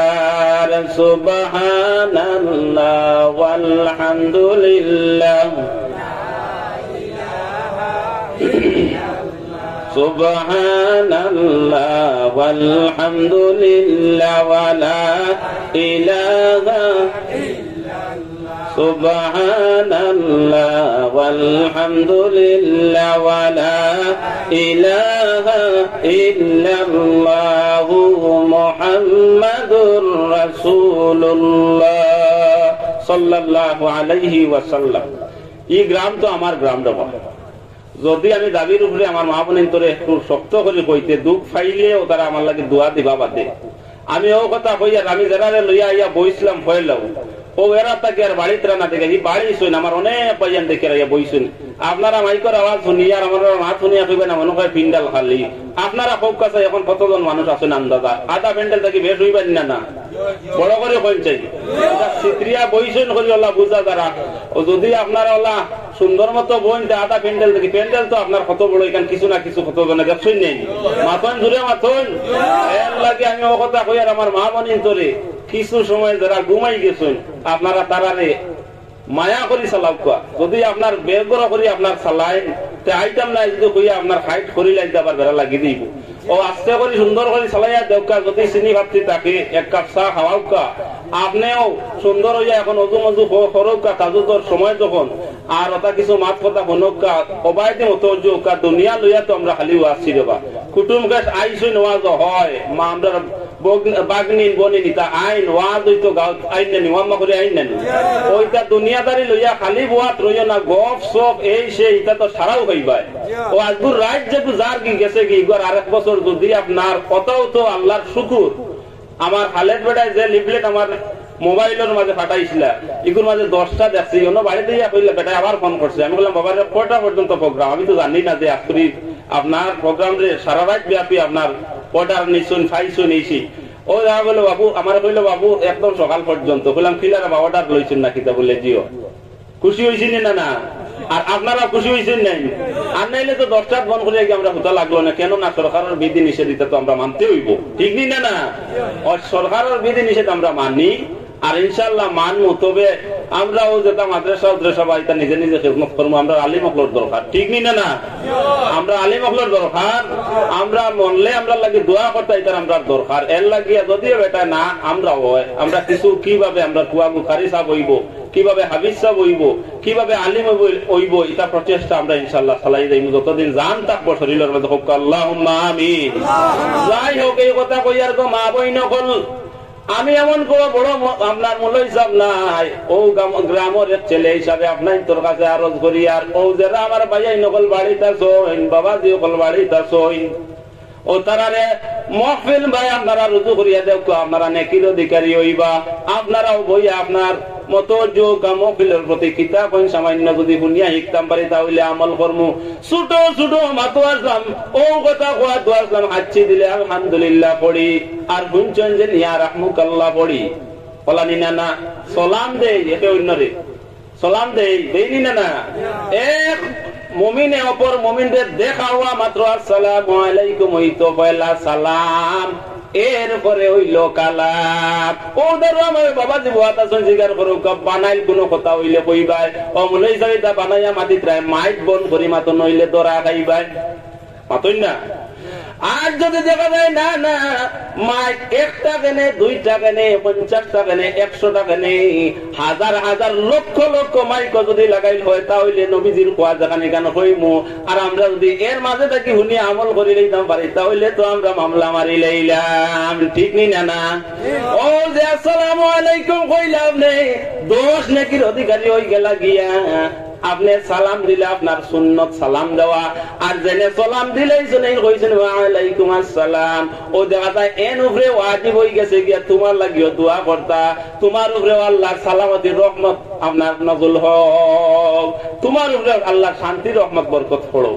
সুবহানাল্লাহ ওয়ালহামদুলিল্লাহ, সুবহানাল্লাহ ওয়ালহামদুলিল্লাহ ওয়ালা ইলাহা ইল্লাল্লাহ, সুবহানাল্লাহ ওয়ালহামদুলিল্লাহ ওয়ালা ইলাহা ইল্লাল্লাহ মুহাম্মাদুর রাসূলুল্লাহ সাল্লাল্লাহু আলাইহি ওয়াসাল্লাম। এই গ্রাম তো আমার গ্রাম দেব, যদি আমি দাবির উপরে আমার মা বোনের তোরে একটু শক্ত করে কইতে, দুঃখ ফাইলে ও তারা আমার লাগে দোয়া দিবা বাদে, আমি ও কথা কইয়ার আমি যারা লইয়া আইয়া বইছিলাম ফয়লাও, ও এরা তাকে আর বাড়িতে রানা দেখে বাড়ি শুন আমার অনেক পাইয়ান দেখে রাইয়া বইছেন। আপনারা মাইকর আওয়াজ শুনিয়া আর আমার মাত শুনিয়া কইবেন না মনে হয় পিন্ডাল খালি। আপনারা খুব কাছে এখন কতজন মানুষ আছেন আন্দাজা, আধা প্যান্ডেল থেকে বেশ হইবেন না, না বড় করে কইন চাই চিত্রিয়া বইছেন করি ওলা বুঝা যারা। ও যদি আপনারা ওলা সুন্দর মতো বইন আধা প্যান্ডেল থেকে, প্যান্ডেল তো আপনার কত বড়, এখানে কিছু না কিছু কতজনে দেখছেন নেই, মাথন জুড়ে মাথন এর লাগে আমি ও কথা কই। আর আমার মা বোন তোরে কিছু সময় যারা ঘুমাই গেছেন আপনারা তারারে মায়া করি চালাও কোয়া যদি আপনার বেগর করি আপনার চালাই আইটাম নাই যদি কইয়া আপনার হাইট করি লাগতে আবার বেড়া লাগি দিব ও আস্তে করে সুন্দর করে চালাইয়া দেউকা যদি চিনি ভাবছি তাকে এক কাপ চা খাওয়াউকা আপনিও সুন্দর হইয়া এখন অজু মজু করৌকা কাজুতর সময় যখন আর ওটা কিছু মাত কথা শুনুকা অবায়তি মতো যোগা দুনিয়া লইয়া তো আমরা খালি আসছি দেবা কুটুম গাছ আইসই নোয়াজ হয় মা আমরা বাগনিন বনিনি তা আইন ওয়াজ হইতো গাঁত আইন নানি ওয়াম্মা করে আইন নানি ওইটা দুনিয়াদারি লইয়া খালি বোয়াত রইও না গপ সপ এই সে এটা তো সারাও হইবাই ও আজগুর রাত যেটু যার কি গেছে কি ইগর আরেক বছর যদি আপনার কতও তো আল্লাহর শুকুর আমার খালেদ বেটায় যে লিফলেট আমার মোবাইলের মাঝে ফাটাইছিল এগুলোর মাঝে দশটা দেখছি অন্য বাড়িতে ইয়া কইলে বেটায় আবার ফোন করছে আমি বললাম বাবা কয়টা পর্যন্ত প্রোগ্রাম আমি তো জানি না যে আজকে আপনার প্রোগ্রাম রে সারা রাত ব্যাপী আপনার কয়টার নিশুন ফাইশুন এইছি ও দেখা বললো বাবু আমার কইলো বাবু একদম সকাল পর্যন্ত বললাম খিলারা বাবাটা লইছেন নাকি তা বলে জিও খুশি হয়েছিনি না না আর আপনারা খুশি হয়েছেন নাই আর নাইলে তো দশটা বন্ধ করে আমরা হুতা লাগলো না কেন না সরকারের বিধি নিষেধিতা তো আমরা মানতে হইব ঠিক নি না না সরকারের বিধি নিষেধ আমরা মানি আর ইনশাল্লাহ মানবো তবে আমরাও যেটা মাদ্রাসা উদ্রেসা বা এটা নিজে নিজে খেদমত করবো আমরা আলিম অকলোর দরকার ঠিক নি না না আমরা আলিম অকলোর দরকার আমরা মনলে আমরা লাগে দোয়া করতে এটার আমরা দরকার এর লাগিয়া যদিও বেটা না আমরা হয় আমরা কিছু কিভাবে আমরা কুয়া বুখারি সাহ হইব কিভাবে হাবিজ সাহ হইব কিভাবে আলিম হইব এটা প্রচেষ্টা আমরা ইনশাল্লাহ চালাই যাইব যতদিন জান থাকবো শরীরের মধ্যে হোক আল্লাহুম্মা আমিন যাই হোক এই কথা কইয়ার তো মা বই নকল আমি এমন কোন বড় আপনার মূল্য হিসাব নাই ও গ্রামের এক ছেলে হিসাবে আপনার তোর কাছে আরজ করি আর ও যারা আমার ভাইয়াই নকল বাড়িতে আসইন বাবা জি নকল বাড়িতে আসইন ও তারারে মহফিল ভাই আপনারা রুজু করিয়া দেও আপনারা নেকির অধিকারী হইবা আপনারাও বইয়া আপনার মতো যোগ মহফিলের প্রতি কিতাব সামান্য যদি শুনিয়া শিখতাম পারি তাহলে আমল কর্ম ছোট ছোট মাতো আসলাম ও কথা কোয়া তো আসলাম হাচ্ছি দিলে আলহামদুলিল্লাহ পড়ি আর শুনছেন যে নিয়া রাহমুকাল্লাহ পড়ি বলানি না না সালাম দেই একে অন্যরে সালাম দেই দেইনি না না এক মুমিনে অপর মুমিনদের দেখা হওয়া মাত্র আসসালামু আলাইকুম হইতো পয়লা সালাম এরপরে হইল কালাম ওদের বাবা যে বাতা স্বীকার করো বানাইল কোন কথা হইলে কইবাই অমূল হিসাবে তা বানাইয়া মাটিত রায় মাইক বন করি মাতো নইলে দরা খাইবাই মাতই না আর যদি দেখা যায় না না মাইক একটা কেনে দুইটা কেনে পঞ্চাশ টাকা নে একশো টাকা নে হাজার হাজার লক্ষ লক্ষ মাইক যদি লাগাইল হয় তাহলে নবীজির কোয়া যেখানে গান হইমু আর আমরা যদি এর মাঝে থাকি শুনি আমল করি লইতাম পারি তাহলে তো আমরা মামলা মারি লইলাম ঠিক নি না না ও যে আসসালামু আলাইকুম কইলাম নেই দোষ নেকির অধিকারী হই গেলা গিয়া আপনি সালাম দিলে আপনার সুন্নত সালাম দেওয়া আর জেনে সালাম দিলেই শুনেই কইছেন ওয়ালাইকুম আসসালাম ও দেখা যায় এন উপরে ওয়াজিব হয়ে গেছে গিয়া তোমার লাগিও দোয়া করতা তোমার উপরে আল্লাহ সালামতির রহমত আপনার নজল হোক তোমার উপরে আল্লাহ শান্তির রহমত বরকত পড়ো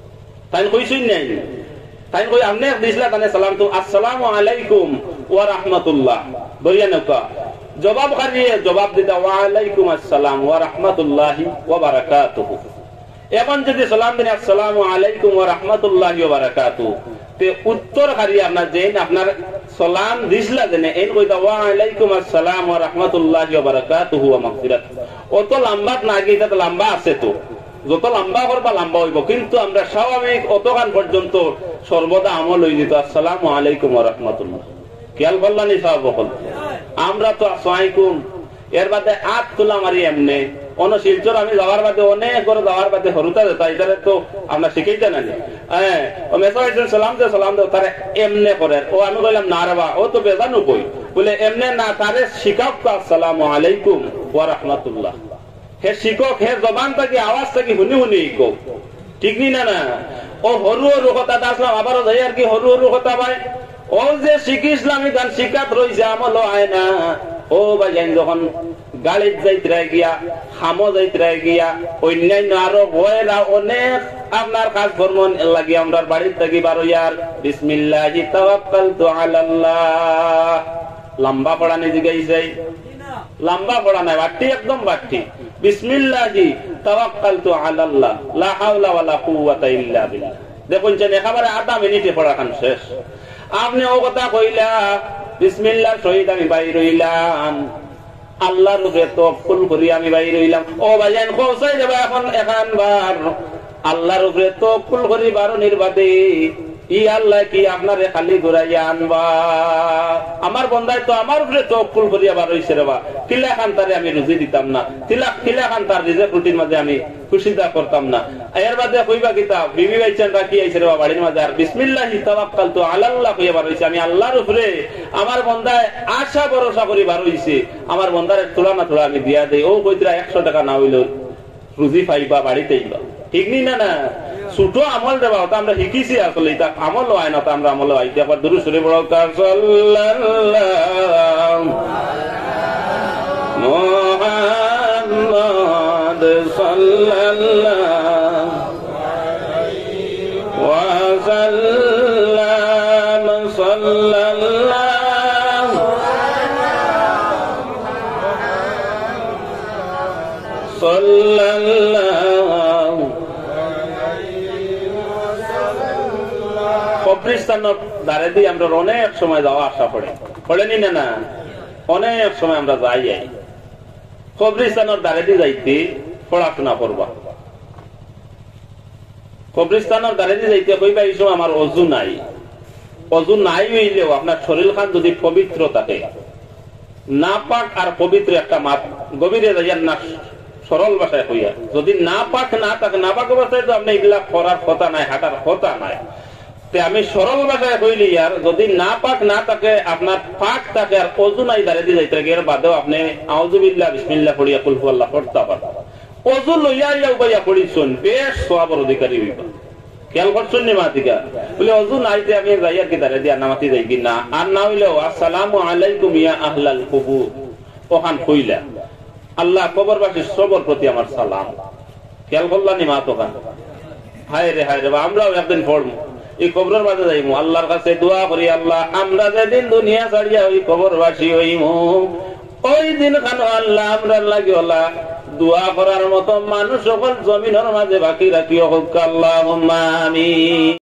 তাই কইছেন নাই তাই কই আপনি দিছিলা তানে সালাম তো আসসালামু আলাইকুম ওয়া রাহমাতুল্লাহ বইয়া নকা জবাব করিয়ে জবাব দিতা ওয়ালাইকুম আসসালাম ওয়া রাহমাতুল্লাহি ওয়া বারাকাতুহু এখন যদি সালাম দেন আসসালামু আলাইকুম ওয়া রাহমাতুল্লাহি ওয়া বারাকাতুহু তে উত্তর করিয়ে আপনার যেন আপনার সালাম দিছলা দেনে এন কইতা ওয়ালাইকুম আসসালাম ওয়া রাহমাতুল্লাহি ওয়া বারাকাতুহু ওয়া মাগফিরাত অত লম্বা না গিয়ে তো লম্বা আছে তো যত লম্বা করবা লম্বা হইব কিন্তু আমরা স্বাভাবিক অতখান পর্যন্ত সর্বদা আমল হয়ে যেত আসসালামু আলাইকুম ওয়া রাহমাতুল্লাহ খেয়াল করলানি সাহেব বল আমরা তো আসসালামাইকুম এর বাদে আট তোলা মারি এমনি অন্য শিলচর আমি যাওয়ার বাদে অনেক করে যাওয়ার বাদে হরুতা যেত এটারে তো আমরা শিখাইতে নানি হ্যাঁ ও মেসেজ সালাম দে সালাম দে তারা এমনে করে ও আমি কইলাম না রে বা ও তো বেজানু কই বলে এমনে না তারে শিখাও আসসালামু আলাইকুম ওয়া রাহমাতুল্লাহ হে শিকক হে জবান থেকে আওয়াজ থেকে শুনি শুনি কো ঠিক নি না না ও হরু হরু কথা আসলাম আবারও যাই আর কি হরু হরু কথা ভাই ও যে শিখি ইসলামী গান শিখাত রয়েছে আমল হয় না ও ভাই যখন গাড়িত যাইতে গিয়া খামো যাইতে গিয়া অন্যান্য আরো বয়েরা অনেক আপনার কাজ কর্ম লাগি আমরা বাড়ির থেকে বারো ইয়ার বিসমিল্লাহি তাওয়াক্কালতু আলাল্লাহ লম্বা পড়া নিজে গাইছে লম্বা পড়া নাই বাট্টি একদম বাট্টি বিসমিল্লাহি তাওয়াক্কালতু আলাল্লাহ লা হাওলা ওয়ালা কুওয়াতা ইল্লা বিল্লাহ দেখুন যে একেবারে আধা মিনিটে পড়া খান শেষ আপনি ও কথা কইলা বিসমিল্লাহ শহীদ আমি বাইর হইলাম আল্লাহর উপরে তওয়াক্কুল করি আমি বাইরে হইলাম। ও ভাইজান পৌঁছাই যাবে এখন এখান বার আল্লাহর উপরে তওয়াক্কুল করি বারো নির্বাদে ই আল্লাহ কি আপনারে খালি ঘুরাইয়া আনবা। আমার বন্দায় তো আমার উপরে তওয়াক্কুল করিয়া বার হইছে রে বা, কিলা খান তারে আমি রুজি দিতাম না, তিলা কিলা খান তার রিজেক রুটির মাঝে আমি খুশিদা করতাম না। এর বাদে কইবা কিতা বিবি বাইচান রাখি আইছে রে বা বাড়ির মাঝে, আর বিসমিল্লাহি তাওয়াক্কালতু আলাল্লাহ কইয়া বার হইছে। আমি আল্লাহর উপরে আমার বন্দায় আশা ভরসা করি বার হইছে, আমার বন্দারে তোলা না তোলা আমি দিয়া দেই। ও কইতরা একশো টাকা না হইল রুজি পাইবা বাড়িতে আইবা, ঠিক নি না? না ছোট আমল দেবা ওটা আমরা শিখিছি, আসলে এটা আমল হয় না, আমরা আমল হয়। আবার দুরূদ শরীফ পড়ো, সাল্লাল্লাহু মুহাম্মদ সাল্লাল্লাহু ওয়া সাল্লাম সাল্লাল্লাহু সাল্লাল্লাহু কবরস্থানের দ্বারে দিয়ে আমরা অনেক সময় যাওয়া আসা পড়ে পড়েনি না? না অনেক সময় আমরা যাই যাই কবরস্থানের দ্বারে দিয়ে যাইতে পড়াশোনা করবা। কবরস্থানের দ্বারে দিয়ে যাইতে কইবা এই সময় আমার অজু নাই, অজু নাই হইলেও আপনার শরীর খান যদি পবিত্র থাকে, না পাক আর পবিত্র একটা মাপ গভীরে যাইয়ার না, সরল ভাষায় কইয়া যদি না পাক না থাকে, না পাক অবস্থায় তো আপনি এগুলা করার কথা নাই, হাঁটার কথা নাই। আমি সরল ভাষায় কইলি আর যদি না পাক না থাকে, আপনার পাক থাকে আর অজু নাই দাঁড়িয়ে দিয়ে যাইতে এর বাদেও আপনি আউযুবিল্লাহ বিসমিল্লাহ পড়িয়া কুল হুয়াল্লাহ পড়তে পারবেন। অজু লইয়া ইয়া উবাইয়া পড়িছুন, বেশ সওয়াবের অধিকারী হইবা। খেয়াল করছুন নি মাতিকা বলে অজু নাইতে আমি যাইয়া কি দাঁড়িয়ে দিয়া নামাতি যাই কি না, আর না হইলেও আসসালামু আলাইকুম ইয়া আহলাল কুবুর ওখান কইলা আল্লাহ কবরবাসীর সবার প্রতি আমার সালাম। খেয়াল করলা নি মা তোখান? হায় রে হায় রে, আমরাও একদিন পড়বো এই কবরের মাঝে যাইমু, আল্লাহর কাছে দোয়া করি আল্লাহ আমরা যেদিন দুনিয়া ছাড়িয়া ওই কবরবাসী হইমু, ওই দিন খানো আল্লাহ আমরা লাগি ওলা দোয়া করার মতো মানুষ সকল জমিনের মাঝে বাকি রাখিও হোক। আল্লাহুম্মা আমিন।